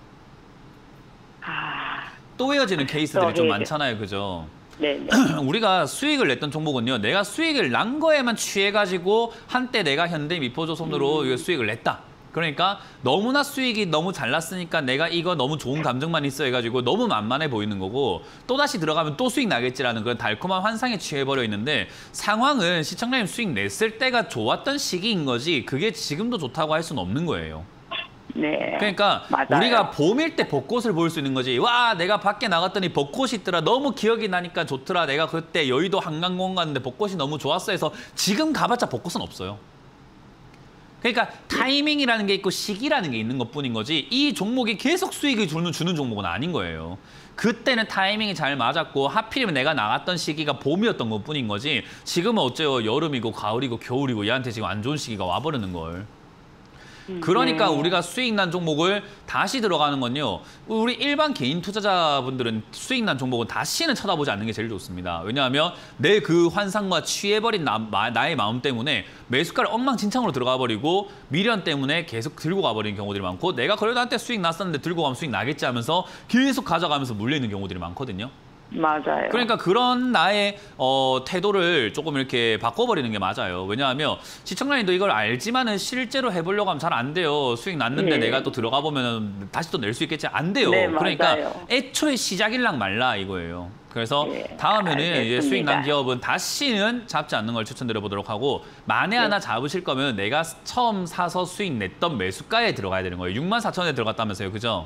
아, 또 헤어지는 케이스들이 또 좀 헤어지- 많잖아요. 그죠? 네네. 우리가 수익을 냈던 종목은요. 내가 수익을 난 거에만 취해가지고 한때 내가 현대미포조선으로 이거 수익을 냈다. 그러니까 너무나 수익이 너무 잘 났으니까 내가 이거 너무 좋은 감정만 있어 해가지고 너무 만만해 보이는 거고 또다시 들어가면 또 수익 나겠지라는 그런 달콤한 환상에 취해버려 있는데 상황은 시청자님 수익 냈을 때가 좋았던 시기인 거지 그게 지금도 좋다고 할 수는 없는 거예요. 네. 그러니까 맞아요. 우리가 봄일 때 벚꽃을 볼 수 있는 거지. 와 내가 밖에 나갔더니 벚꽃이 있더라. 너무 기억이 나니까 좋더라. 내가 그때 여의도 한강공원 갔는데 벚꽃이 너무 좋았어 해서 지금 가봤자 벚꽃은 없어요. 그러니까 타이밍이라는 게 있고 시기라는 게 있는 것뿐인 거지 이 종목이 계속 수익을 주는, 주는 종목은 아닌 거예요. 그때는 타이밍이 잘 맞았고 하필이면 내가 나갔던 시기가 봄이었던 것뿐인 거지 지금은 어째요. 여름이고 가을이고 겨울이고 얘한테 지금 안 좋은 시기가 와버리는 걸. 그러니까 우리가 수익 난 종목을 다시 들어가는 건요. 우리 일반 개인 투자자분들은 수익 난 종목은 다시는 쳐다보지 않는 게 제일 좋습니다. 왜냐하면 내 그 환상과 취해버린 나, 나의 마음 때문에 매수가를 엉망진창으로 들어가 버리고 미련 때문에 계속 들고 가버리는 경우들이 많고 내가 그래도 한때 수익 났었는데 들고 가면 수익 나겠지 하면서 계속 가져가면서 물리는 경우들이 많거든요. 맞아요. 그러니까 그런 나의 어, 태도를 조금 이렇게 바꿔버리는 게 맞아요. 왜냐하면 시청자님도 이걸 알지만은 실제로 해보려고 하면 잘 안 돼요. 수익 났는데 네. 내가 또 들어가 보면 다시 또 낼 수 있겠지? 안 돼요. 네, 그러니까 맞아요. 애초에 시작일랑 말라 이거예요. 그래서 네, 다음에는 이제 알겠습니다. 수익 난 기업은 다시는 잡지 않는 걸 추천드려 보도록 하고 만에 네. 하나 잡으실 거면 내가 처음 사서 수익 냈던 매수가에 들어가야 되는 거예요. 육만 사천 원에 들어갔다면서요. 그죠?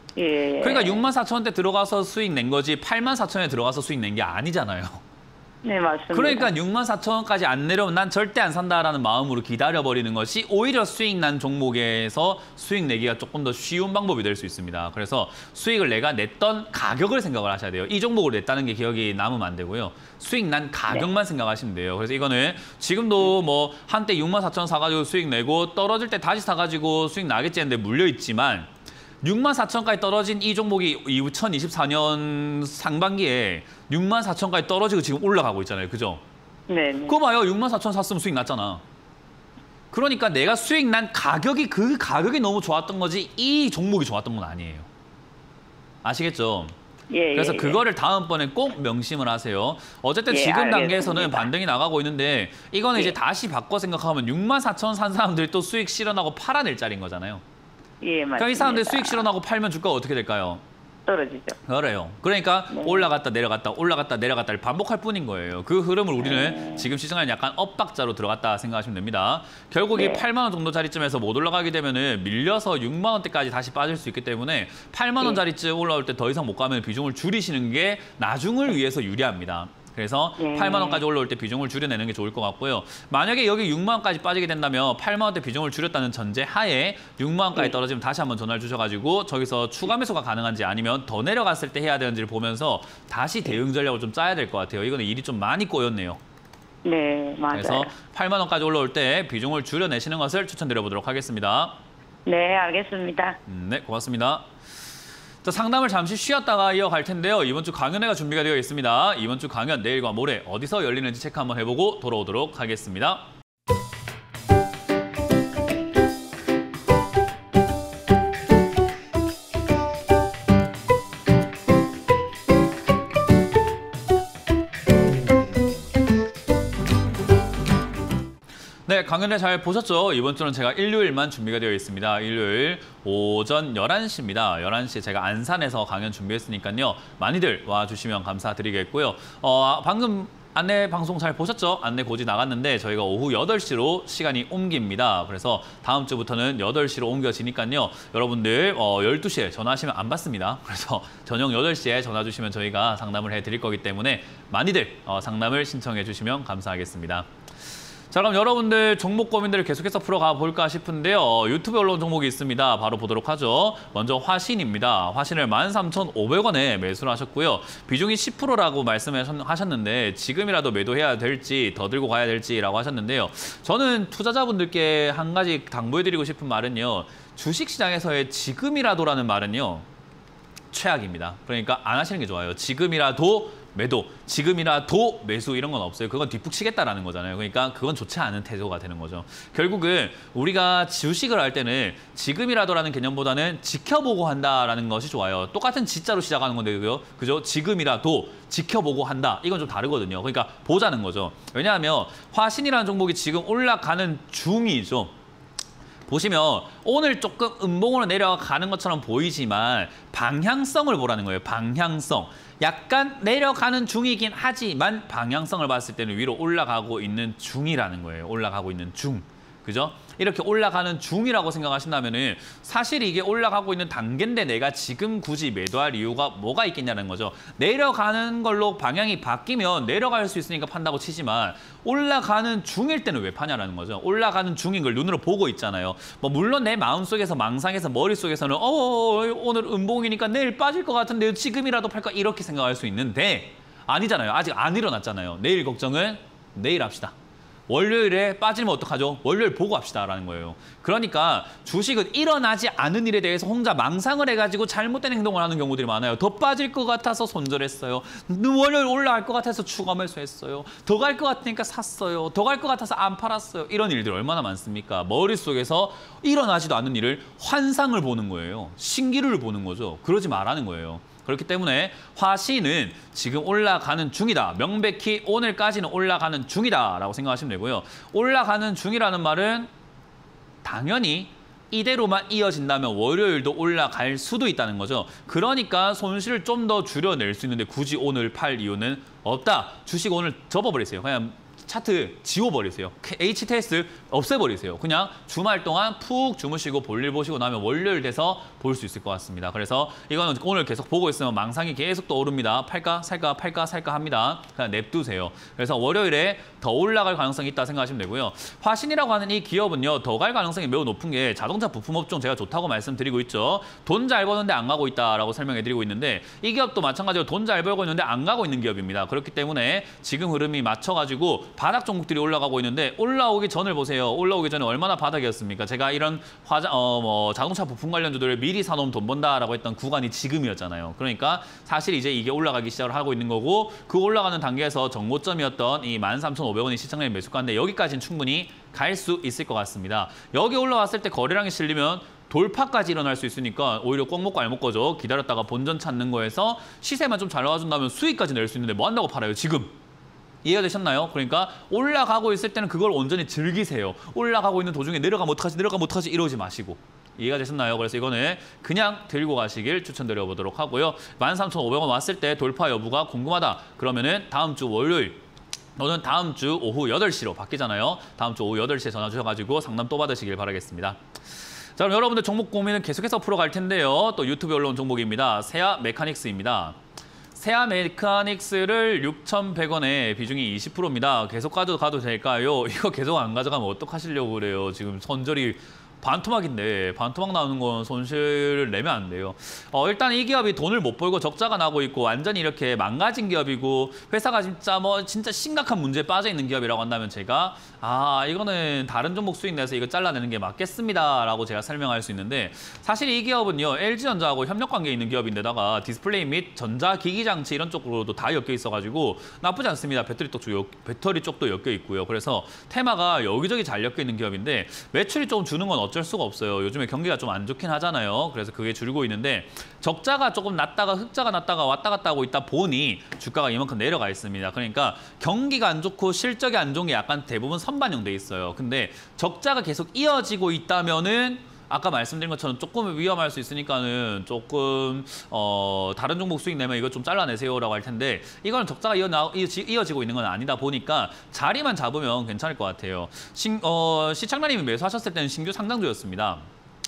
예. 그러니까 육만 사천 원대 들어가서 수익 낸 거지 팔만 사천 원에 들어가서 수익 낸 게 아니잖아요. 네, 맞습니다. 그러니까 육만 사천 원까지 안 내려면 난 절대 안 산다라는 마음으로 기다려버리는 것이 오히려 수익 난 종목에서 수익 내기가 조금 더 쉬운 방법이 될 수 있습니다. 그래서 수익을 내가 냈던 가격을 생각을 하셔야 돼요. 이 종목을 냈다는 게 기억이 남으면 안 되고요. 수익 난 가격만 네. 생각하시면 돼요. 그래서 이거는 지금도 뭐 한때 육만 사천 원 사가지고 수익 내고 떨어질 때 다시 사가지고 수익 나겠지 했는데 물려있지만 육만 사천 원까지 떨어진 이 종목이 이천이십사 년 상반기에 육만 사천 원까지 떨어지고 지금 올라가고 있잖아요. 그죠? 네. 그거 봐요. 육만 사천 원 샀으면 수익 났잖아. 그러니까 내가 수익 난 가격이 그 가격이 너무 좋았던 거지 이 종목이 좋았던 건 아니에요. 아시겠죠? 예, 그래서 예, 그거를 다음번에 꼭 명심을 하세요. 어쨌든 예, 지금 알겠습니다. 단계에서는 반등이 나가고 있는데 이거는 예. 이제 다시 바꿔 생각하면 육만 사천 원 산 사람들이 또 수익 실현하고 팔아낼 자리인 거잖아요. 예, 맞습니다. 그러니까 이 사람들 수익 실현하고 팔면 주가가 어떻게 될까요? 떨어지죠. 그래요. 그러니까 네. 올라갔다 내려갔다 올라갔다 내려갔다를 반복할 뿐인 거예요. 그 흐름을 우리는 네. 지금 시장은 약간 엇박자로 들어갔다 생각하시면 됩니다. 결국 이 네. 팔만 원 정도 자리쯤에서 못 올라가게 되면은 밀려서 육만 원대까지 다시 빠질 수 있기 때문에 팔만 원 네. 자리쯤 올라올 때 더 이상 못 가면 비중을 줄이시는 게 나중을 위해서 유리합니다. 그래서 네. 팔만 원까지 올라올 때 비중을 줄여내는 게 좋을 것 같고요. 만약에 여기 육만 원까지 빠지게 된다면 팔만 원대 비중을 줄였다는 전제 하에 육만 원까지 네. 떨어지면 다시 한번 전화를 주셔가지고 저기서 추가 매수가 가능한지 아니면 더 내려갔을 때 해야 되는지를 보면서 다시 대응 전략을 좀 짜야 될 것 같아요. 이거는 일이 좀 많이 꼬였네요. 네, 맞아요. 그래서 팔만 원까지 올라올 때 비중을 줄여내시는 것을 추천드려보도록 하겠습니다. 네, 알겠습니다. 음, 네, 고맙습니다. 자, 상담을 잠시 쉬었다가 이어갈 텐데요. 이번 주 강연회가 준비가 되어 있습니다. 이번 주 강연 내일과 모레 어디서 열리는지 체크 한번 해보고 돌아오도록 하겠습니다. 네, 강연회 잘 보셨죠? 이번 주는 제가 일요일만 준비가 되어 있습니다. 일요일 오전 열한 시입니다. 열한 시에 제가 안산에서 강연 준비했으니까요. 많이들 와주시면 감사드리겠고요. 어, 방금 안내 방송 잘 보셨죠? 안내 고지 나갔는데 저희가 오후 여덟 시로 시간이 옮깁니다. 그래서 다음 주부터는 여덟 시로 옮겨지니까요. 여러분들 어, 열두 시에 전화하시면 안 받습니다. 그래서 저녁 여덟 시에 전화 주시면 저희가 상담을 해드릴 거기 때문에 많이들 어, 상담을 신청해 주시면 감사하겠습니다. 자, 그럼 여러분들 종목 고민들을 계속해서 풀어가 볼까 싶은데요. 유튜브에 올라온 종목이 있습니다. 바로 보도록 하죠. 먼저 화신입니다. 화신을 만 삼천 오백 원에 매수를 하셨고요. 비중이 십 퍼센트라고 말씀하셨는데 지금이라도 매도해야 될지 더 들고 가야 될지라고 하셨는데요. 저는 투자자분들께 한 가지 당부해드리고 싶은 말은요. 주식시장에서의 지금이라도라는 말은요. 최악입니다. 그러니까 안 하시는 게 좋아요. 지금이라도 매도, 지금이라도 매수 이런 건 없어요. 그건 뒷북치겠다라는 거잖아요. 그러니까 그건 좋지 않은 태도가 되는 거죠. 결국은 우리가 주식을 할 때는 지금이라도라는 개념보다는 지켜보고 한다라는 것이 좋아요. 똑같은 지자로 시작하는 건데 그죠? 그죠? 지금이라도 지켜보고 한다. 이건 좀 다르거든요. 그러니까 보자는 거죠. 왜냐하면 화신이라는 종목이 지금 올라가는 중이죠. 보시면 오늘 조금 음봉으로 내려가는 것처럼 보이지만 방향성을 보라는 거예요. 방향성. 약간 내려가는 중이긴 하지만 방향성을 봤을 때는 위로 올라가고 있는 중이라는 거예요. 올라가고 있는 중. 그죠? 이렇게 올라가는 중이라고 생각하신다면은 사실 이게 올라가고 있는 단계인데 내가 지금 굳이 매도할 이유가 뭐가 있겠냐는 거죠. 내려가는 걸로 방향이 바뀌면 내려갈 수 있으니까 판다고 치지만 올라가는 중일 때는 왜 파냐라는 거죠. 올라가는 중인 걸 눈으로 보고 있잖아요. 뭐 물론 내 마음속에서 망상에서 머릿속에서는 어 오늘 음봉이니까 내일 빠질 것 같은데 지금이라도 팔까 이렇게 생각할 수 있는데 아니잖아요. 아직 안 일어났잖아요. 내일 걱정은 내일 합시다. 월요일에 빠지면 어떡하죠? 월요일 보고 합시다라는 거예요. 그러니까 주식은 일어나지 않은 일에 대해서 혼자 망상을 해가지고 잘못된 행동을 하는 경우들이 많아요. 더 빠질 것 같아서 손절했어요. 월요일 올라갈 것 같아서 추가 매수했어요. 더 갈 것 같으니까 샀어요. 더 갈 것 같아서 안 팔았어요. 이런 일들이 얼마나 많습니까? 머릿속에서 일어나지도 않는 일을 환상을 보는 거예요. 신기루를 보는 거죠. 그러지 말라는 거예요. 그렇기 때문에 화신은 지금 올라가는 중이다. 명백히 오늘까지는 올라가는 중이다라고 생각하시면 되고요. 올라가는 중이라는 말은 당연히 이대로만 이어진다면 월요일도 올라갈 수도 있다는 거죠. 그러니까 손실을 좀 더 줄여낼 수 있는데 굳이 오늘 팔 이유는 없다. 주식 오늘 접어버리세요. 그냥 차트 지워버리세요. 에이치티에스를 없애버리세요. 그냥 주말 동안 푹 주무시고 볼일 보시고 나면 월요일 돼서 볼 수 있을 것 같습니다. 그래서 이거는 오늘 계속 보고 있으면 망상이 계속 또 오릅니다. 팔까 살까 팔까 살까 합니다. 그냥 냅두세요. 그래서 월요일에 더 올라갈 가능성이 있다 생각하시면 되고요. 화신이라고 하는 이 기업은요. 더 갈 가능성이 매우 높은 게 자동차 부품 업종 제가 좋다고 말씀드리고 있죠. 돈 잘 버는데 안 가고 있다라고 설명해드리고 있는데 이 기업도 마찬가지로 돈 잘 벌고 있는데 안 가고 있는 기업입니다. 그렇기 때문에 지금 흐름이 맞춰가지고 바닥 종목들이 올라가고 있는데 올라오기 전을 보세요. 올라오기 전에 얼마나 바닥이었습니까? 제가 이런 화자, 어, 뭐 자동차 부품 관련주들을 미리 사놓으면 돈 번다라고 했던 구간이 지금이었잖아요. 그러니까 사실 이제 이게 올라가기 시작을 하고 있는 거고 그 올라가는 단계에서 정고점이었던 이 만 삼천오백 원이 시장량의 매수가인데 여기까지는 충분히 갈 수 있을 것 같습니다. 여기 올라왔을 때 거래량이 실리면 돌파까지 일어날 수 있으니까 오히려 꼭 먹고 알 먹고죠. 기다렸다가 본전 찾는 거에서 시세만 좀 잘 나와준다면 수익까지 낼 수 있는데 뭐 한다고 팔아요, 지금. 이해가 되셨나요? 그러니까 올라가고 있을 때는 그걸 온전히 즐기세요. 올라가고 있는 도중에 내려가면 어떡하지, 내려가면 어떡하지 이러지 마시고. 이해가 되셨나요? 그래서 이거는 그냥 들고 가시길 추천드려보도록 하고요. 만 삼천오백 원 왔을 때 돌파 여부가 궁금하다. 그러면은 다음 주 월요일 또는 다음 주 오후 여덟 시로 바뀌잖아요. 다음 주 오후 여덟 시에 전화 주셔가지고 상담 또 받으시길 바라겠습니다. 자, 그럼 여러분들 종목 고민은 계속해서 풀어갈 텐데요. 또 유튜브에 올라온 종목입니다. 세아 메카닉스입니다. 세아 메카닉스를 육천백 원에 비중이 이십 퍼센트입니다. 계속 가도 가도 될까요? 이거 계속 안 가져가면 어떡하시려고 그래요? 지금 손절이 반토막인데 반토막 나오는 건 손실을 내면 안 돼요. 어, 일단 이 기업이 돈을 못 벌고 적자가 나고 있고 완전히 이렇게 망가진 기업이고 회사가 진짜 뭐 진짜 심각한 문제에 빠져 있는 기업이라고 한다면 제가 아 이거는 다른 종목 수익 내서 이거 잘라내는 게 맞겠습니다라고 제가 설명할 수 있는데 사실 이 기업은요 엘지전자하고 협력 관계에 있는 기업인데다가 디스플레이 및 전자기기 장치 이런 쪽으로도 다 엮여 있어가지고 나쁘지 않습니다. 배터리 쪽 배터리 쪽도 엮여 있고요. 그래서 테마가 여기저기 잘 엮여 있는 기업인데 매출이 좀 주는 건 어쩔 수가 없어요. 요즘에 경기가 좀 안 좋긴 하잖아요. 그래서 그게 줄고 있는데 적자가 조금 났다가 흑자가 났다가 왔다 갔다 하고 있다 보니 주가가 이만큼 내려가 있습니다. 그러니까 경기가 안 좋고 실적이 안 좋은 게 약간 대부분 선반영돼 있어요. 근데 적자가 계속 이어지고 있다면은 아까 말씀드린 것처럼 조금 위험할 수 있으니까는 조금 어, 다른 종목 수익 내면 이거 좀 잘라내세요라고 할 텐데 이거는 적자가 이어나, 이어지고 있는 건 아니다 보니까 자리만 잡으면 괜찮을 것 같아요. 신, 어, 시청자님이 매수하셨을 때는 신규 상장주였습니다.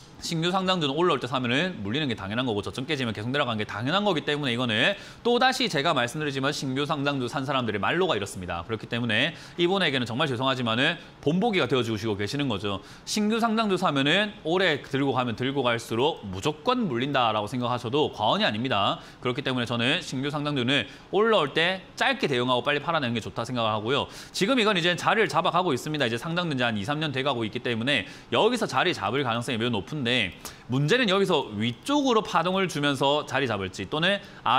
신규 상장주는 올라올 때 사면은 물리는 게 당연한 거고 저점 깨지면 계속 내려가는 게 당연한 거기 때문에 이거는 또다시 제가 말씀드리지만 신규 상장주 산 사람들의 말로가 이렇습니다. 그렇기 때문에 이분에게는 정말 죄송하지만은 본보기가 되어주시고 계시는 거죠. 신규 상장주 사면은 오래 들고 가면 들고 갈수록 무조건 물린다라고 생각하셔도 과언이 아닙니다. 그렇기 때문에 저는 신규 상장주는 올라올 때 짧게 대응하고 빨리 팔아내는 게 좋다 생각을 하고요. 지금 이건 이제 자리를 잡아가고 있습니다. 이제 상장된 지 한 이, 삼 년 돼가고 있기 때문에 여기서 자리 잡을 가능성이 매우 높은데 문제는 여기서 위쪽으로 파동을 주면서 자리 잡을지 또는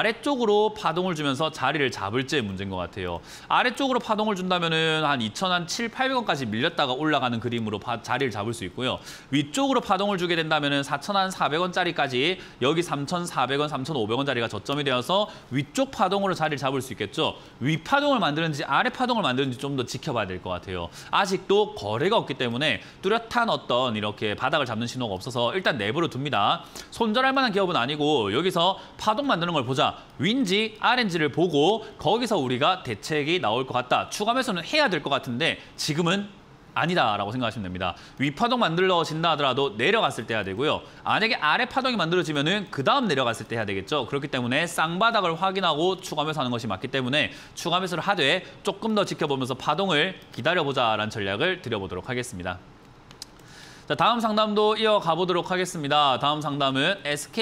아래쪽으로 파동을 주면서 자리를 잡을지의 문제인 것 같아요. 아래쪽으로 파동을 준다면은 한 이천칠백, 팔백 원까지 밀렸다가 올라가는 그림으로 파, 자리를 잡을 수 있고요. 위쪽으로 파동을 주게 된다면은 사천사백 원짜리까지 여기 삼천사백 원, 삼천오백 원짜리가 저점이 되어서 위쪽 파동으로 자리를 잡을 수 있겠죠. 위 파동을 만드는지 아래 파동을 만드는지 좀 더 지켜봐야 될 것 같아요. 아직도 거래가 없기 때문에 뚜렷한 어떤 이렇게 바닥을 잡는 신호가 없어서 일단 내버려 둡니다. 손절할 만한 기업은 아니고 여기서 파동 만드는 걸 보자. 윈지, 알엔지를 보고 거기서 우리가 대책이 나올 것 같다. 추가 매수는 해야 될 것 같은데 지금은 아니다라고 생각하시면 됩니다. 위파동 만들어진다 하더라도 내려갔을 때 해야 되고요. 만약에 아래 파동이 만들어지면은 그 다음 내려갔을 때 해야 되겠죠. 그렇기 때문에 쌍바닥을 확인하고 추가 매수하는 것이 맞기 때문에 추가 매수를 하되 조금 더 지켜보면서 파동을 기다려보자라는 전략을 드려보도록 하겠습니다. 자, 다음 상담도 이어가 보도록 하겠습니다. 다음 상담은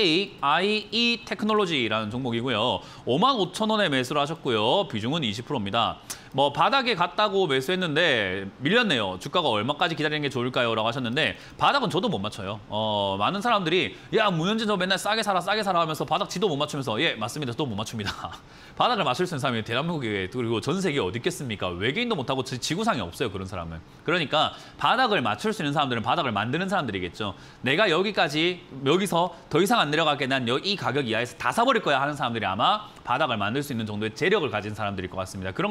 에스케이아이이 테크놀로지라는 종목이고요. 오만 오천 원에 매수를 하셨고요. 비중은 이십 퍼센트입니다. 뭐 바닥에 갔다고 매수했는데 밀렸네요. 주가가 얼마까지 기다리는 게 좋을까요? 라고 하셨는데 바닥은 저도 못 맞춰요. 어, 많은 사람들이 야 문현진 저 맨날 싸게 사라 싸게 사라 하면서 바닥 지도 못 맞추면서 예 맞습니다. 또 못 맞춥니다. 바닥을 맞출 수 있는 사람이 대한민국에 그리고 전 세계에 어디 있겠습니까? 외계인도 못하고 지구상에 없어요. 그런 사람은. 그러니까 바닥을 맞출 수 있는 사람들은 바닥을 만드는 사람들이겠죠. 내가 여기까지 여기서 더 이상 안 내려갈게 난 이 가격 이하에서 다 사버릴 거야 하는 사람들이 아마 바닥을 만들 수 있는 정도의 재력을 가진 사람들일 것 같습니다. 그런 걸 우리가 보통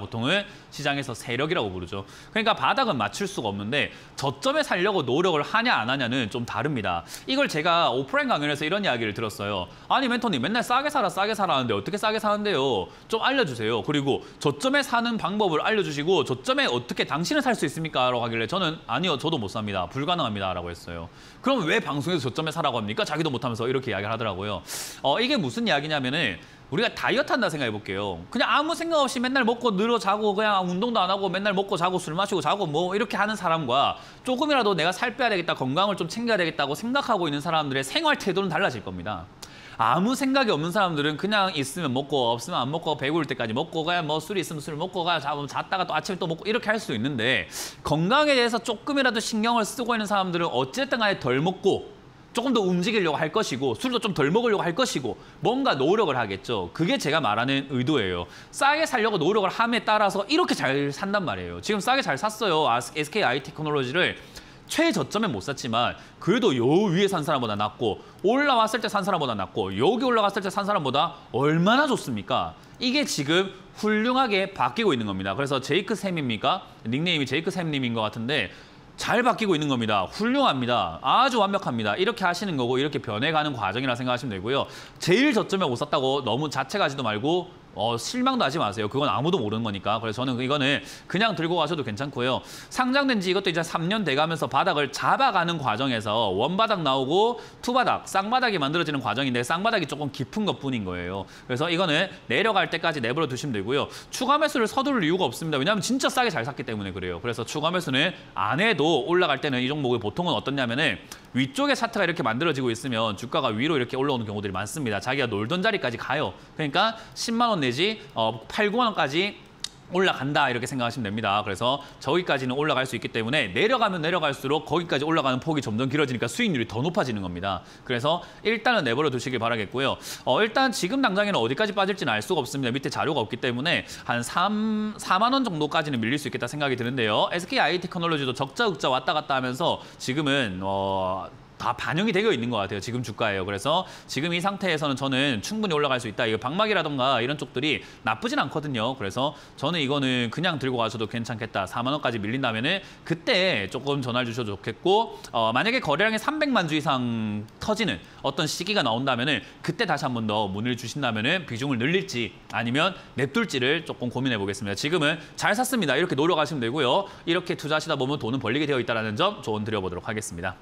보통은 시장에서 세력이라고 부르죠. 그러니까 바닥은 맞출 수가 없는데 저점에 살려고 노력을 하냐 안 하냐는 좀 다릅니다. 이걸 제가 오프라인 강연에서 이런 이야기를 들었어요. 아니 멘토님 맨날 싸게 사라 싸게 사라 하는데 어떻게 싸게 사는데요? 좀 알려주세요. 그리고 저점에 사는 방법을 알려주시고 저점에 어떻게 당신은 살 수 있습니까? 라고 하길래 저는 아니요 저도 못 삽니다. 불가능합니다. 라고 했어요. 그럼 왜 방송에서 저점에 사라고 합니까? 자기도 못하면서 이렇게 이야기를 하더라고요. 어, 이게 무슨 이야기냐면은 우리가 다이어트 한다 생각해 볼게요. 그냥 아무 생각 없이 맨날 먹고 늘어 자고 그냥 운동도 안 하고 맨날 먹고 자고 술 마시고 자고 뭐 이렇게 하는 사람과 조금이라도 내가 살 빼야 되겠다, 건강을 좀 챙겨야 되겠다고 생각하고 있는 사람들의 생활 태도는 달라질 겁니다. 아무 생각이 없는 사람들은 그냥 있으면 먹고 없으면 안 먹고 배부를 때까지 먹고 그냥 뭐 술이 있으면 술 먹고 가 잡으면 잤다가 또 아침에 또 먹고 이렇게 할 수 있는데 건강에 대해서 조금이라도 신경을 쓰고 있는 사람들은 어쨌든 간에 덜 먹고 조금 더 움직이려고 할 것이고 술도 좀 덜 먹으려고 할 것이고 뭔가 노력을 하겠죠. 그게 제가 말하는 의도예요. 싸게 살려고 노력을 함에 따라서 이렇게 잘 산단 말이에요. 지금 싸게 잘 샀어요. 에스케이 아이테크놀로지를 최저점에 못 샀지만 그래도 요 위에 산 사람보다 낫고 올라왔을 때 산 사람보다 낫고 여기 올라갔을 때 산 사람보다 얼마나 좋습니까? 이게 지금 훌륭하게 바뀌고 있는 겁니다. 그래서 제이크 샘입니까? 닉네임이 제이크 샘님인 것 같은데 잘 바뀌고 있는 겁니다. 훌륭합니다. 아주 완벽합니다. 이렇게 하시는 거고 이렇게 변해가는 과정이라 생각하시면 되고요. 제일 저점에 못 샀다고 너무 자책하지도 말고 어, 실망도 하지 마세요. 그건 아무도 모르는 거니까. 그래서 저는 이거는 그냥 들고 가셔도 괜찮고요. 상장된 지 이것도 이제 삼 년 돼가면서 바닥을 잡아가는 과정에서 원바닥 나오고 투바닥, 쌍바닥이 만들어지는 과정인데 쌍바닥이 조금 깊은 것뿐인 거예요. 그래서 이거는 내려갈 때까지 내버려 두시면 되고요. 추가 매수를 서두를 이유가 없습니다. 왜냐하면 진짜 싸게 잘 샀기 때문에 그래요. 그래서 추가 매수는 안 해도 올라갈 때는 이 종목이 보통은 어떻냐면은 위쪽에 차트가 이렇게 만들어지고 있으면 주가가 위로 이렇게 올라오는 경우들이 많습니다. 자기가 놀던 자리까지 가요. 그러니까 십만 원 내지 어, 팔, 구만 원까지 올라간다 이렇게 생각하시면 됩니다. 그래서 저기까지는 올라갈 수 있기 때문에 내려가면 내려갈수록 거기까지 올라가는 폭이 점점 길어지니까 수익률이 더 높아지는 겁니다. 그래서 일단은 내버려 두시길 바라겠고요. 어, 일단 지금 당장에는 어디까지 빠질지는 알 수가 없습니다. 밑에 자료가 없기 때문에 한 삼, 사만 원 정도까지는 밀릴 수 있겠다 생각이 드는데요. 에스케이 아이테크놀로지도 적자 극자 왔다 갔다 하면서 지금은 어, 다 반영이 되어 있는 것 같아요. 지금 주가예요. 그래서 지금 이 상태에서는 저는 충분히 올라갈 수 있다. 이거 방막이라던가 이런 쪽들이 나쁘진 않거든요. 그래서 저는 이거는 그냥 들고 가셔도 괜찮겠다. 사만 원까지 밀린다면은 그때 조금 전화를 주셔도 좋겠고 어, 만약에 거래량이 삼백만 주 이상 터지는 어떤 시기가 나온다면은 그때 다시 한 번 더 문의를 주신다면은 비중을 늘릴지 아니면 냅둘지를 조금 고민해 보겠습니다. 지금은 잘 샀습니다. 이렇게 노력하시면 되고요. 이렇게 투자하시다 보면 돈은 벌리게 되어 있다는 점 조언 드려보도록 하겠습니다.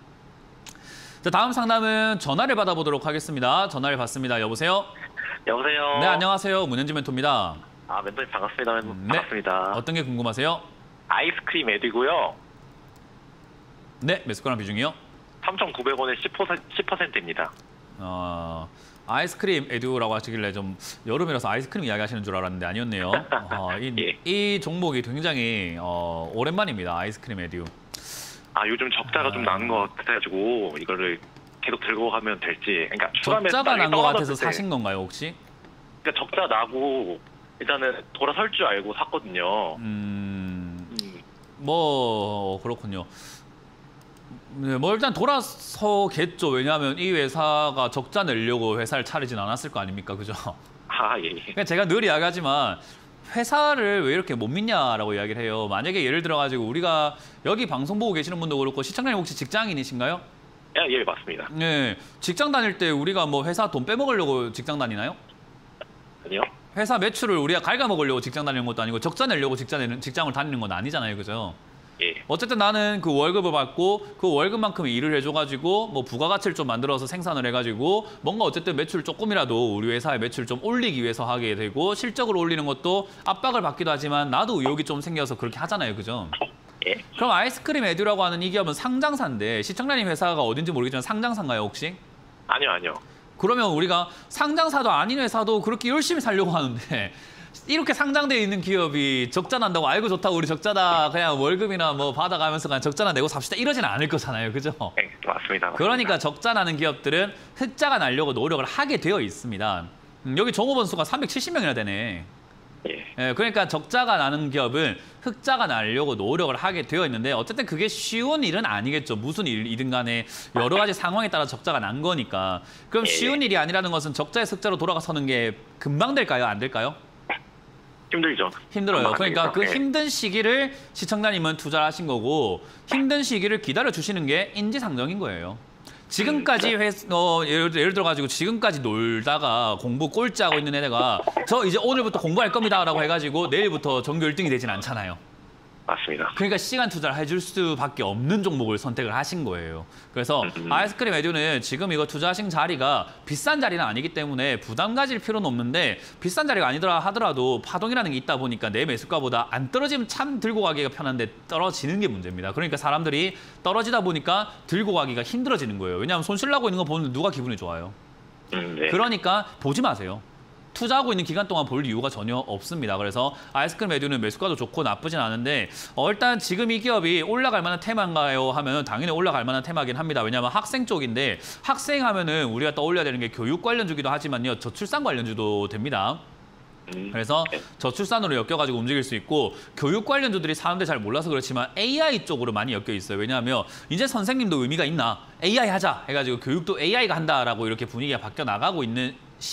자, 다음 상담은 전화를 받아보도록 하겠습니다. 전화를 받습니다. 여보세요? 여보세요? 네, 안녕하세요. 문현지 멘토입니다. 아, 멘토님 반갑습니다. 네. 반갑습니다. 어떤 게 궁금하세요? 아이스크림 애디고요. 네, 매수가랑 비중이요? 삼천구백 원에 십 퍼센트입니다. 어, 아이스크림 에듀라고 하시길래 좀 여름이라서 아이스크림 이야기하시는 줄 알았는데 아니었네요. 어, 이, 예. 이 종목이 굉장히 어, 오랜만입니다. 아이스크림 에듀. 아, 요즘 적자가 아. 좀 나는 것 같아가지고 이거를 계속 들고 가면 될지. 그러니까 추가 매수 적자가 난 것 떨어졌을 같아서 때, 사신 건가요, 혹시? 그러니까 적자 나고 일단은 돌아설 줄 알고 샀거든요. 음, 음, 뭐 그렇군요. 네, 뭐 일단 돌아서겠죠. 왜냐하면 이 회사가 적자 내려고 회사를 차리진 않았을 거 아닙니까, 그죠? 아, 예. 그러니까 제가 늘 이야기하지만 회사를 왜 이렇게 못 믿냐라고 이야기를 해요. 만약에 예를 들어가지고 우리가 여기 방송 보고 계시는 분도 그렇고 시청자님 혹시 직장인이신가요? 예, 예, 맞습니다. 네, 직장 다닐 때 우리가 뭐 회사 돈 빼먹으려고 직장 다니나요? 아니요? 회사 매출을 우리가 갉아먹으려고 직장 다니는 것도 아니고 적자 내려고 직장, 내는, 직장을 다니는 건 아니잖아요, 그죠? 예. 어쨌든 나는 그 월급을 받고 그 월급만큼 일을 해줘가지고 뭐 부가가치를 좀 만들어서 생산을 해가지고 뭔가 어쨌든 매출 조금이라도 우리 회사의 매출을 좀 올리기 위해서 하게 되고 실적을 올리는 것도 압박을 받기도 하지만 나도 의욕이 좀 생겨서 그렇게 하잖아요, 그죠? 예. 그럼 아이스크림 에듀라고 하는 이 기업은 상장사인데 시청자님 회사가 어딘지 모르겠지만 상장사인가요, 혹시? 아니요, 아니요. 그러면 우리가 상장사도 아닌 회사도 그렇게 열심히 살려고 하는데 이렇게 상장되어 있는 기업이 적자 난다고 알고 좋다고 우리 적자다 그냥 월급이나 뭐 받아가면서 그냥 적자나 내고 삽시다 이러진 않을 거잖아요, 그죠? 예, 맞습니다. 맞습니다. 그러니까 적자 나는 기업들은 흑자가 나려고 노력을 하게 되어 있습니다. 음, 여기 종업원 수가 삼백칠십 명이나 되네. 예. 예, 그러니까 적자가 나는 기업은 흑자가 나려고 노력을 하게 되어 있는데 어쨌든 그게 쉬운 일은 아니겠죠. 무슨 일이든 간에 여러 가지 상황에 따라 적자가 난 거니까. 그럼 예. 쉬운 일이 아니라는 것은 적자에서 흑자로 돌아서는 게 금방 될까요? 안 될까요? 힘들죠. 힘들어요. 안 그러니까 그 되겠죠. 예. 힘든 시기를 시청자님은 투자를 하신 거고 힘든 시기를 기다려 주시는 게 인지상정인 거예요. 지금까지 회, 어, 예를, 예를 들어가지고 지금까지 놀다가 공부 꼴찌하고 있는 애가 저 이제 오늘부터 공부할 겁니다라고 해가지고 내일부터 전교 일 등이 되진 않잖아요. 맞습니다. 그러니까 시간 투자를 해줄 수밖에 없는 종목을 선택을 하신 거예요. 그래서 음. 아이스크림 에듀는 지금 이거 투자하신 자리가 비싼 자리는 아니기 때문에 부담 가질 필요는 없는데 비싼 자리가 아니더라 하더라도 파동이라는 게 있다 보니까 내 매수가보다 안 떨어지면 참 들고 가기가 편한데 떨어지는 게 문제입니다. 그러니까 사람들이 떨어지다 보니까 들고 가기가 힘들어지는 거예요. 왜냐하면 손실 나고 있는 거 보는데 누가 기분이 좋아요. 음, 네. 그러니까 보지 마세요. 투자하고 있는 기간 동안 볼 이유가 전혀 없습니다. 그래서 아이스크림 에듀는 매수가도 좋고 나쁘진 않은데 어, 일단 지금 이 기업이 올라갈 만한 테마인가요? 하면 당연히 올라갈 만한 테마긴 합니다. 왜냐하면 학생 쪽인데 학생 하면은 우리가 떠올려야 되는 게 교육 관련주기도 하지만요. 저출산 관련주도 됩니다. 음, 그래서 저출산으로 엮여가지고 움직일 수 있고 교육 관련주들이 사람들이 잘 몰라서 그렇지만 에이아이 쪽으로 많이 엮여 있어요. 왜냐하면 이제 선생님도 의미가 있나? 에이아이 하자 해가지고 교육도 에이아이가 한다라고 이렇게 분위기가 바뀌어 나가고 있는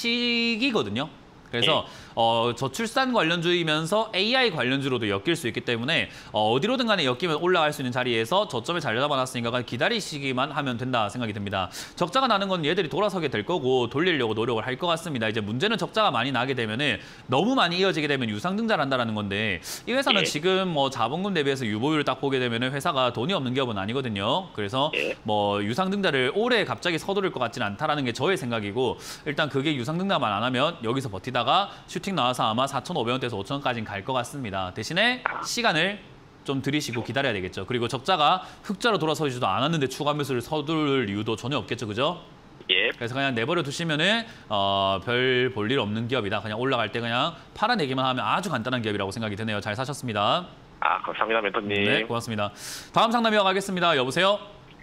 시기거든요. 그래서 어, 저출산 관련주이면서 에이아이 관련주로도 엮일 수 있기 때문에 어, 어디로든 간에 엮이면 올라갈 수 있는 자리에서 저점에 잘 잡아놨으니까 기다리시기만 하면 된다 생각이 듭니다. 적자가 나는 건 얘들이 돌아서게 될 거고 돌리려고 노력을 할 것 같습니다. 이제 문제는 적자가 많이 나게 되면은 너무 많이 이어지게 되면 유상증자를 한다는 건데 이 회사는 예. 지금 뭐 자본금 대비해서 유보율을 딱 보게 되면은 회사가 돈이 없는 기업은 아니거든요. 그래서 예. 뭐 유상증자를 올해 갑자기 서두를 것 같지는 않다라는 게 저의 생각이고 일단 그게 유상증자만 안 하면 여기서 버티다가 슈팅 나와서 아마 사천오백 원대에서 오천 원까지는 갈 것 같습니다. 대신에 시간을 좀 들이시고 기다려야 되겠죠. 그리고 적자가 흑자로 돌아서지도 않았는데 추가 매수를 서둘 이유도 전혀 없겠죠. 그죠? 예. 그래서 그냥 내버려 두시면은 어, 별 볼 일 없는 기업이다. 그냥 올라갈 때 그냥 팔아내기만 하면 아주 간단한 기업이라고 생각이 드네요. 잘 사셨습니다. 아, 감사합니다, 멘토님. 네, 고맙습니다. 다음 상담 이어가겠습니다. 여보세요?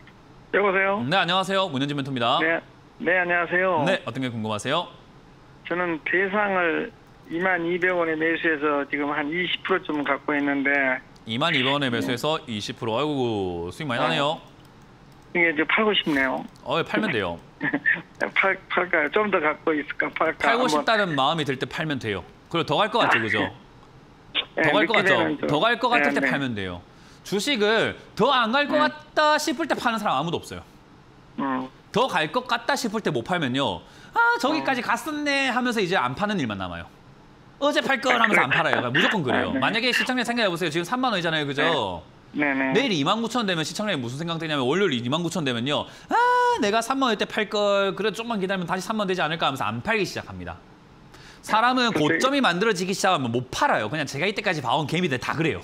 여보세요? 네, 안녕하세요. 문현진 멘토입니다. 네, 네, 안녕하세요. 네, 어떤 게 궁금하세요? 저는 대상을 이만 이백 원에 매수해서 지금 한 이십 퍼센트쯤 갖고 있는데 이만 이백 원에 매수해서 이십 퍼센트. 아이고, 수익 많이 나네요. 이게 이제 팔고 싶네요. 어, 팔면 돼요. 팔, 팔까요? 좀 더 갖고 있을까? 팔까? 팔고 한번. 싶다는 마음이 들 때 팔면 돼요. 그리고 더 갈 것 같죠, 그죠? 네, 더 갈 것 같죠? 느낌에는 좀- 더 갈 것 같을 네, 때 네. 팔면 돼요. 주식을 더 안 갈 것 네. 같다 싶을 때 파는 사람 아무도 없어요. 음, 더 갈 것 같다 싶을 때 못 팔면요. 아, 저기까지 어. 갔었네 하면서 이제 안 파는 일만 남아요. 어제 팔 걸 하면서 안 팔아요. 무조건 그래요. 네. 만약에 시청자 생각해보세요. 지금 삼만 원이잖아요. 그죠? 네네. 내일 이만 구천 원 되면 시청자님 무슨 생각 드냐면 월요일 이만 구천 원 되면요. 아, 내가 삼만 원일 때 팔 걸 그래도 조금만 기다리면 다시 삼만 원 되지 않을까 하면서 안 팔기 시작합니다. 사람은 그치. 고점이 만들어지기 시작하면 못 팔아요. 그냥 제가 이때까지 봐온 개미들 다 그래요.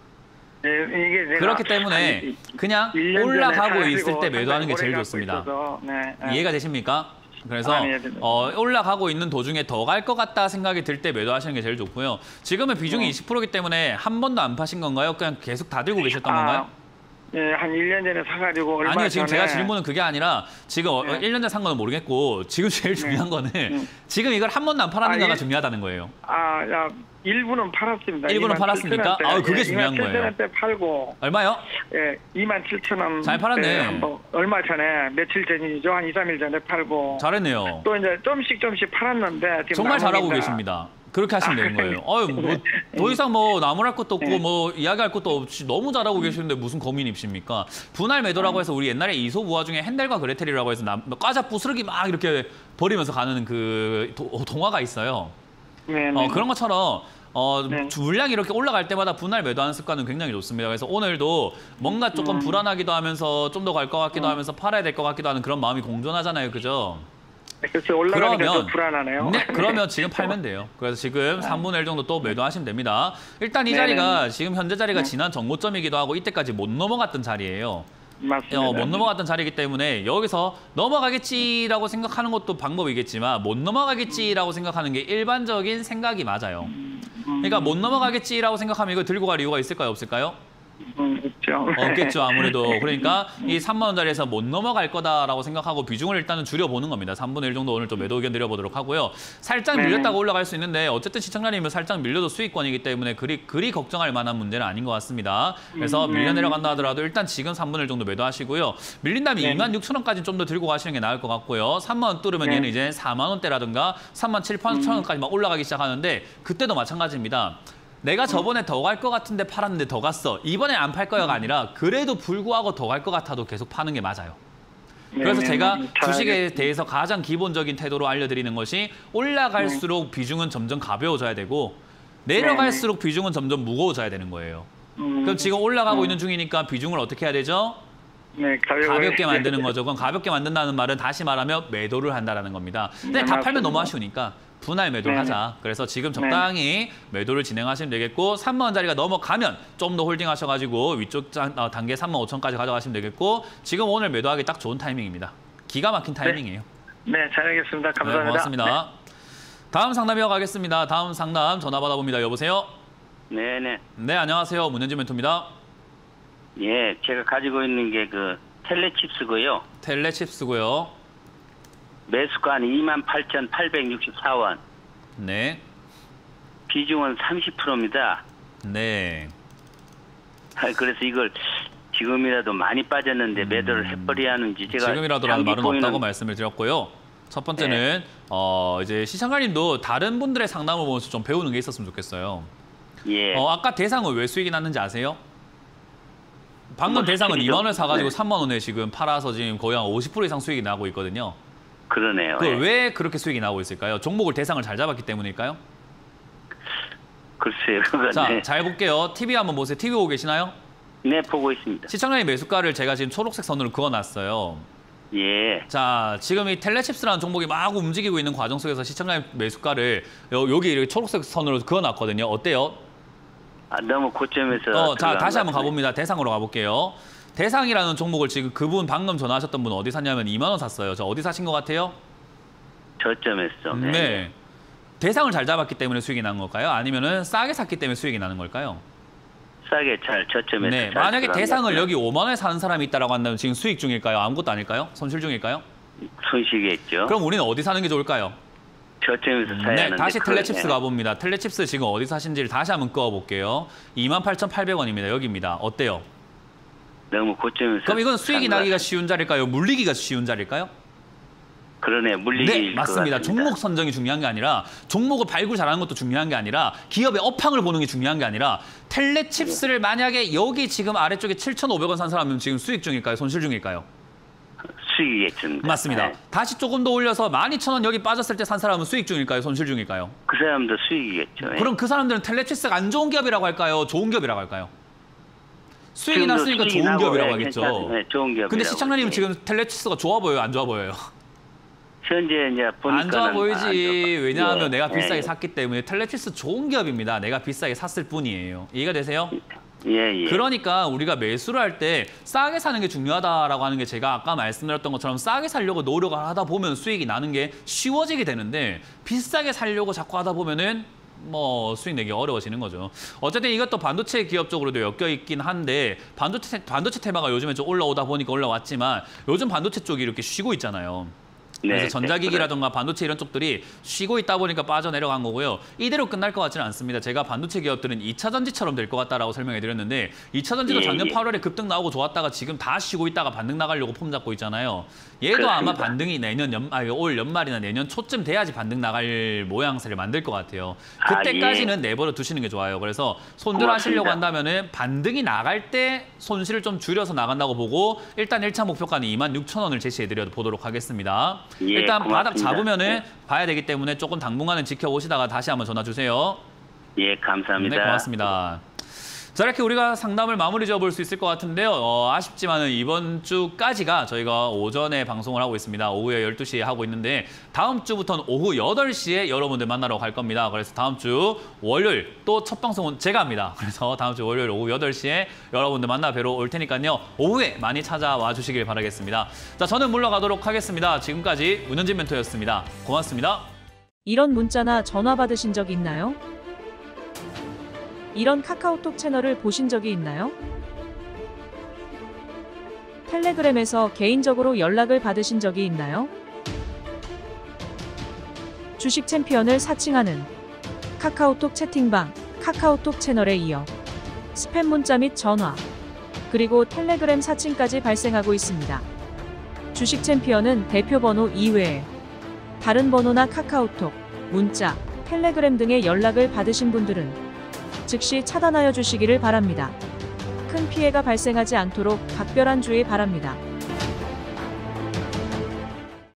네, 이게 제가 그렇기 때문에 한 그냥 일 년 전에 올라가고 사가지고 있을 때 매도하는 게 오래 제일 갖고 좋습니다. 있어서, 네, 네. 이해가 되십니까? 그래서 아, 네, 네. 어, 올라가고 있는 도중에 더 갈 것 같다 생각이 들 때 매도하시는 게 제일 좋고요. 지금은 비중이 어. 이십 퍼센트이기 때문에 한 번도 안 파신 건가요? 그냥 계속 다 들고 계셨던 아, 건가요? 네, 한 일 년 전에 사가지고 얼마 아니요, 지금 전에 제가 질문은 그게 아니라 지금 어, 네. 일 년 전 산 거는 모르겠고 지금 제일 중요한 거는 음. 지금 이걸 한 번도 안 팔았는가가 아, 일- 중요하다는 거예요. 아, 야, 일부는 팔았습니다. 일부는 이만 팔았습니까? 칠천 원대. 아유, 그게 예, 중요한 이만 칠천 거예요. 원대 팔고 얼마요? 예, 이만 칠천 원. 잘 팔았네. 한번 얼마 전에 며칠 전이죠. 한 이, 삼 일 전에 팔고. 잘했네요. 또 이제 좀씩 좀씩 팔았는데 지금 정말 잘하고 남으니까 계십니다. 그렇게 하시면 아, 되는 거예요. 어유 뭐, 더 이상 뭐 나무랄 것도 없고 네. 뭐 이야기할 것도 없이 너무 잘하고 계시는데 무슨 고민이십니까? 분할 매도라고 해서 우리 옛날에 이솝우화 중에 헨델과 그레텔이라고 해서 남, 과자 부스러기 막 이렇게 버리면서 가는 그 도- 동화가 있어요. 네, 네. 어, 그런 것처럼 어, 네. 주- 물량이 이렇게 올라갈 때마다 분할 매도하는 습관은 굉장히 좋습니다. 그래서 오늘도 뭔가 조금 음. 불안하기도 하면서 좀 더 갈 것 같기도 하면서 팔아야 될 것 같기도 하는 그런 마음이 공존하잖아요. 그죠? 그래서 올라가니까 그러면- 좀 불안하네요. 네, 그러면 지금 팔면 돼요. 그래서 지금 삼분의 일 정도 또 매도하시면 됩니다. 일단 이 네네. 자리가 지금 현재 자리가 네. 지난 정고점이기도 하고 이때까지 못 넘어갔던 자리예요. 맞습니다. 어, 못 넘어갔던 자리이기 때문에 여기서 넘어가겠지라고 생각하는 것도 방법이겠지만 못 넘어가겠지라고 생각하는 게 일반적인 생각이 맞아요. 그러니까 못 넘어가겠지라고 생각하면 이거 들고 갈 이유가 있을까요, 없을까요? 음, 없죠. 없겠죠, 아무래도. 그러니까 이 삼만 원짜리에서 못 넘어갈 거다라고 생각하고 비중을 일단은 줄여보는 겁니다. 삼분의 일 정도 오늘 좀 매도 의견 드려보도록 하고요. 살짝 네. 밀렸다가 올라갈 수 있는데 어쨌든 시청자님은 살짝 밀려도 수익권이기 때문에 그리, 그리 걱정할 만한 문제는 아닌 것 같습니다. 그래서 밀려 내려간다 하더라도 일단 지금 삼분의 일 정도 매도하시고요. 밀린다면 네. 이만 육천 원까지 좀 더 들고 가시는 게 나을 것 같고요. 삼만 원 뚫으면 네. 얘는 이제 사만 원대라든가 삼만 칠천 원까지 막 올라가기 시작하는데 그때도 마찬가지입니다. 내가 저번에 더 갈 것 같은데 팔았는데 더 갔어. 이번에 안 팔 거야가 아니라 그래도 불구하고 더 갈 것 같아도 계속 파는 게 맞아요. 그래서 네, 제가 네, 주식에 알겠습니다. 대해서 가장 기본적인 태도로 알려드리는 것이 올라갈수록 비중은 점점 가벼워져야 되고 내려갈수록 비중은 점점 무거워져야 되는 거예요. 음, 그럼 지금 올라가고 있는 중이니까 비중을 어떻게 해야 되죠? 네, 가볍게, 가볍게 만드는 거죠. 그럼 가볍게 만든다는 말은 다시 말하면 매도를 한다는 겁니다. 근데 네, 다 팔면 맞습니다. 너무 아쉬우니까 분할 매도를 네. 하자. 그래서 지금 적당히 매도를 진행하시면 되겠고 삼만 원짜리가 넘어가면 좀 더 홀딩하셔가지고 위쪽 장- 어, 단계 삼만 오천까지 가져가시면 되겠고 지금 오늘 매도하기 딱 좋은 타이밍입니다. 기가 막힌 타이밍이에요. 네, 잘 알겠습니다. 감사합니다. 네, 고맙습니다. 다음 상담 이어가겠습니다. 다음 상담 전화 받아봅니다. 여보세요? 네네. 네, 안녕하세요. 문현진 멘토입니다. 예, 제가 가지고 있는 게 그 텔레칩스고요. 텔레칩스고요. 매수가 이만 팔천팔백육십사 원. 네. 비중은 삼십 퍼센트입니다. 네. 그래서 이걸 지금이라도 많이 빠졌는데 매도를 해버려야 하는지 제가 지금이라도라는 장기 말은 보유는- 없다고 말씀을 드렸고요. 첫 번째는 어 이제 시청자님도 다른 분들의 상담을 보면서 좀 배우는 게 있었으면 좋겠어요. 예. 어 아까 대상은 왜 수익이 났는지 아세요? 방금 뭐 대상은 수익이죠. 이만 원에 사가지고 네. 삼만 원에 지금 팔아서 지금 거의 한 오십 퍼센트 이상 수익이 나고 있거든요. 그러네요. 그 예. 왜 그렇게 수익이 나고 있을까요? 종목을 대상을 잘 잡았기 때문일까요? 글쎄요. 그건 자, 네. 잘 볼게요. 티비 한번 보세요. 티비 보고 계시나요? 네, 보고 있습니다. 시청자님 매수가를 제가 지금 초록색 선으로 그어놨어요. 예. 자, 지금 이 텔레칩스라는 종목이 막 움직이고 있는 과정 속에서 시청자님 매수가를 요, 여기 이렇게 초록색 선으로 그어놨거든요. 어때요? 아, 너무 고점에서. 어, 자, 들어간 다시 것 한번 같네. 가봅니다. 대상으로 가볼게요. 대상이라는 종목을 지금 그분 방금 전화하셨던 분 어디 샀냐면 이만 원 샀어요. 저 어디 사신 것 같아요? 저점에서. 네. 네. 대상을 잘 잡았기 때문에 수익이 난 걸까요? 아니면은 싸게 샀기 때문에 수익이 나는 걸까요? 싸게 잘 저점에서. 네. 잘 만약에 들어간 대상을 것 여기 오만 원에 사는 사람이 있다라고 한다면 지금 수익 중일까요? 아무것도 아닐까요? 손실 중일까요? 손실이겠죠. 그럼 우리는 어디 사는 게 좋을까요? 저점에서 사야 네, 하는데. 다시 그걸- 텔레칩스 네. 가봅니다. 텔레칩스 지금 어디 사신지를 다시 한번 꺼볼게요. 이만 팔천팔백 원입니다. 여기입니다. 어때요? 너무 고점에서. 그럼 이건 수익이 산 것 나기가 같아요. 쉬운 자리일까요? 물리기가 쉬운 자리일까요? 그러네, 물리기. 네, 맞습니다. 종목 선정이 중요한 게 아니라 종목을 발굴 잘하는 것도 중요한 게 아니라 기업의 업황을 보는 게 중요한 게 아니라 텔레칩스를 만약에 여기 지금 아래쪽에 칠천오백 원 산 사람은 지금 수익 중일까요? 손실 중일까요? 수익이겠죠. 맞습니다. 네. 다시 조금 더 올려서 만 이천 원 여기 빠졌을 때 산 사람은 수익 중일까요? 손실 중일까요? 그 사람도 수익이겠죠. 예. 그럼 그 사람들은 텔레칩스가 안 좋은 기업이라고 할까요? 좋은 기업이라고 할까요? 수익이 지금도 났으니까 수익이 좋은 나고, 기업이라고 예, 하겠죠. 괜찮- 네, 좋은 기업이라고. 근데 시청자님은 예. 지금 텔레칩스가 좋아 보여요? 안 좋아 보여요? 현재 이제 보니까는 안 좋아 보이지. 안 좋아. 왜냐하면 예, 내가 비싸게 예, 샀기 때문에 텔레칩스 좋은 기업입니다. 내가 비싸게 샀을 뿐이에요. 이해가 되세요? 예, 예. 그러니까 우리가 매수를 할 때 싸게 사는 게 중요하다라고 하는 게 제가 아까 말씀드렸던 것처럼 싸게 살려고 노력을 하다 보면 수익이 나는 게 쉬워지게 되는데 비싸게 살려고 자꾸 하다 보면은 뭐 수익 내기 어려워지는 거죠. 어쨌든 이것도 반도체 기업 쪽으로도 엮여 있긴 한데 반도체 반도체 테마가 요즘에 좀 올라오다 보니까 올라왔지만 요즘 반도체 쪽이 이렇게 쉬고 있잖아요. 그래서 네, 전자기기라든가 반도체 이런 쪽들이 쉬고 있다 보니까 빠져내려간 거고요. 이대로 끝날 것 같지는 않습니다. 제가 반도체 기업들은 이 차 전지처럼 될 것 같다라고 설명해 드렸는데 이 차 전지도 예, 작년 예. 팔월에 급등 나오고 좋았다가 지금 다 쉬고 있다가 반등 나가려고 폼 잡고 있잖아요. 얘도 아마 그렇습니다. 반등이 내년 연, 아, 올 연말이나 내년 초쯤 돼야지 반등 나갈 모양새를 만들 것 같아요. 아, 그때까지는 내버려 두시는 게 좋아요. 그래서 손절 하시려고 고맙습니다. 한다면은 반등이 나갈 때 손실을 좀 줄여서 나간다고 보고 일단 일 차 목표가는 이만 육천 원을 제시해 드려 보도록 하겠습니다. 예, 일단 바닥 고맙습니다. 잡으면은 네. 봐야 되기 때문에 조금 당분간은 지켜보시다가 다시 한번 전화 주세요. 예, 감사합니다. 네, 고맙습니다. 자, 이렇게 우리가 상담을 마무리 지어볼 수 있을 것 같은데요. 어, 아쉽지만은 이번 주까지가 저희가 오전에 방송을 하고 있습니다. 오후에 열두 시에 하고 있는데 다음 주부터는 오후 여덟 시에 여러분들 만나러 갈 겁니다. 그래서 다음 주 월요일 또 첫 방송은 제가 합니다. 그래서 다음 주 월요일 오후 여덟 시에 여러분들 만나 뵈러 올 테니까요. 오후에 많이 찾아와 주시길 바라겠습니다. 자, 저는 물러가도록 하겠습니다. 지금까지 문현진 멘토였습니다. 고맙습니다. 이런 문자나 전화 받으신 적 있나요? 이런 카카오톡 채널을 보신 적이 있나요? 텔레그램에서 개인적으로 연락을 받으신 적이 있나요? 주식 챔피언을 사칭하는 카카오톡 채팅방, 카카오톡 채널에 이어 스팸 문자 및 전화, 그리고 텔레그램 사칭까지 발생하고 있습니다. 주식 챔피언은 대표 번호 이외에 다른 번호나 카카오톡, 문자, 텔레그램 등의 연락을 받으신 분들은 즉시 차단하여 주시기를 바랍니다. 큰 피해가 발생하지 않도록 각별한 주의 바랍니다.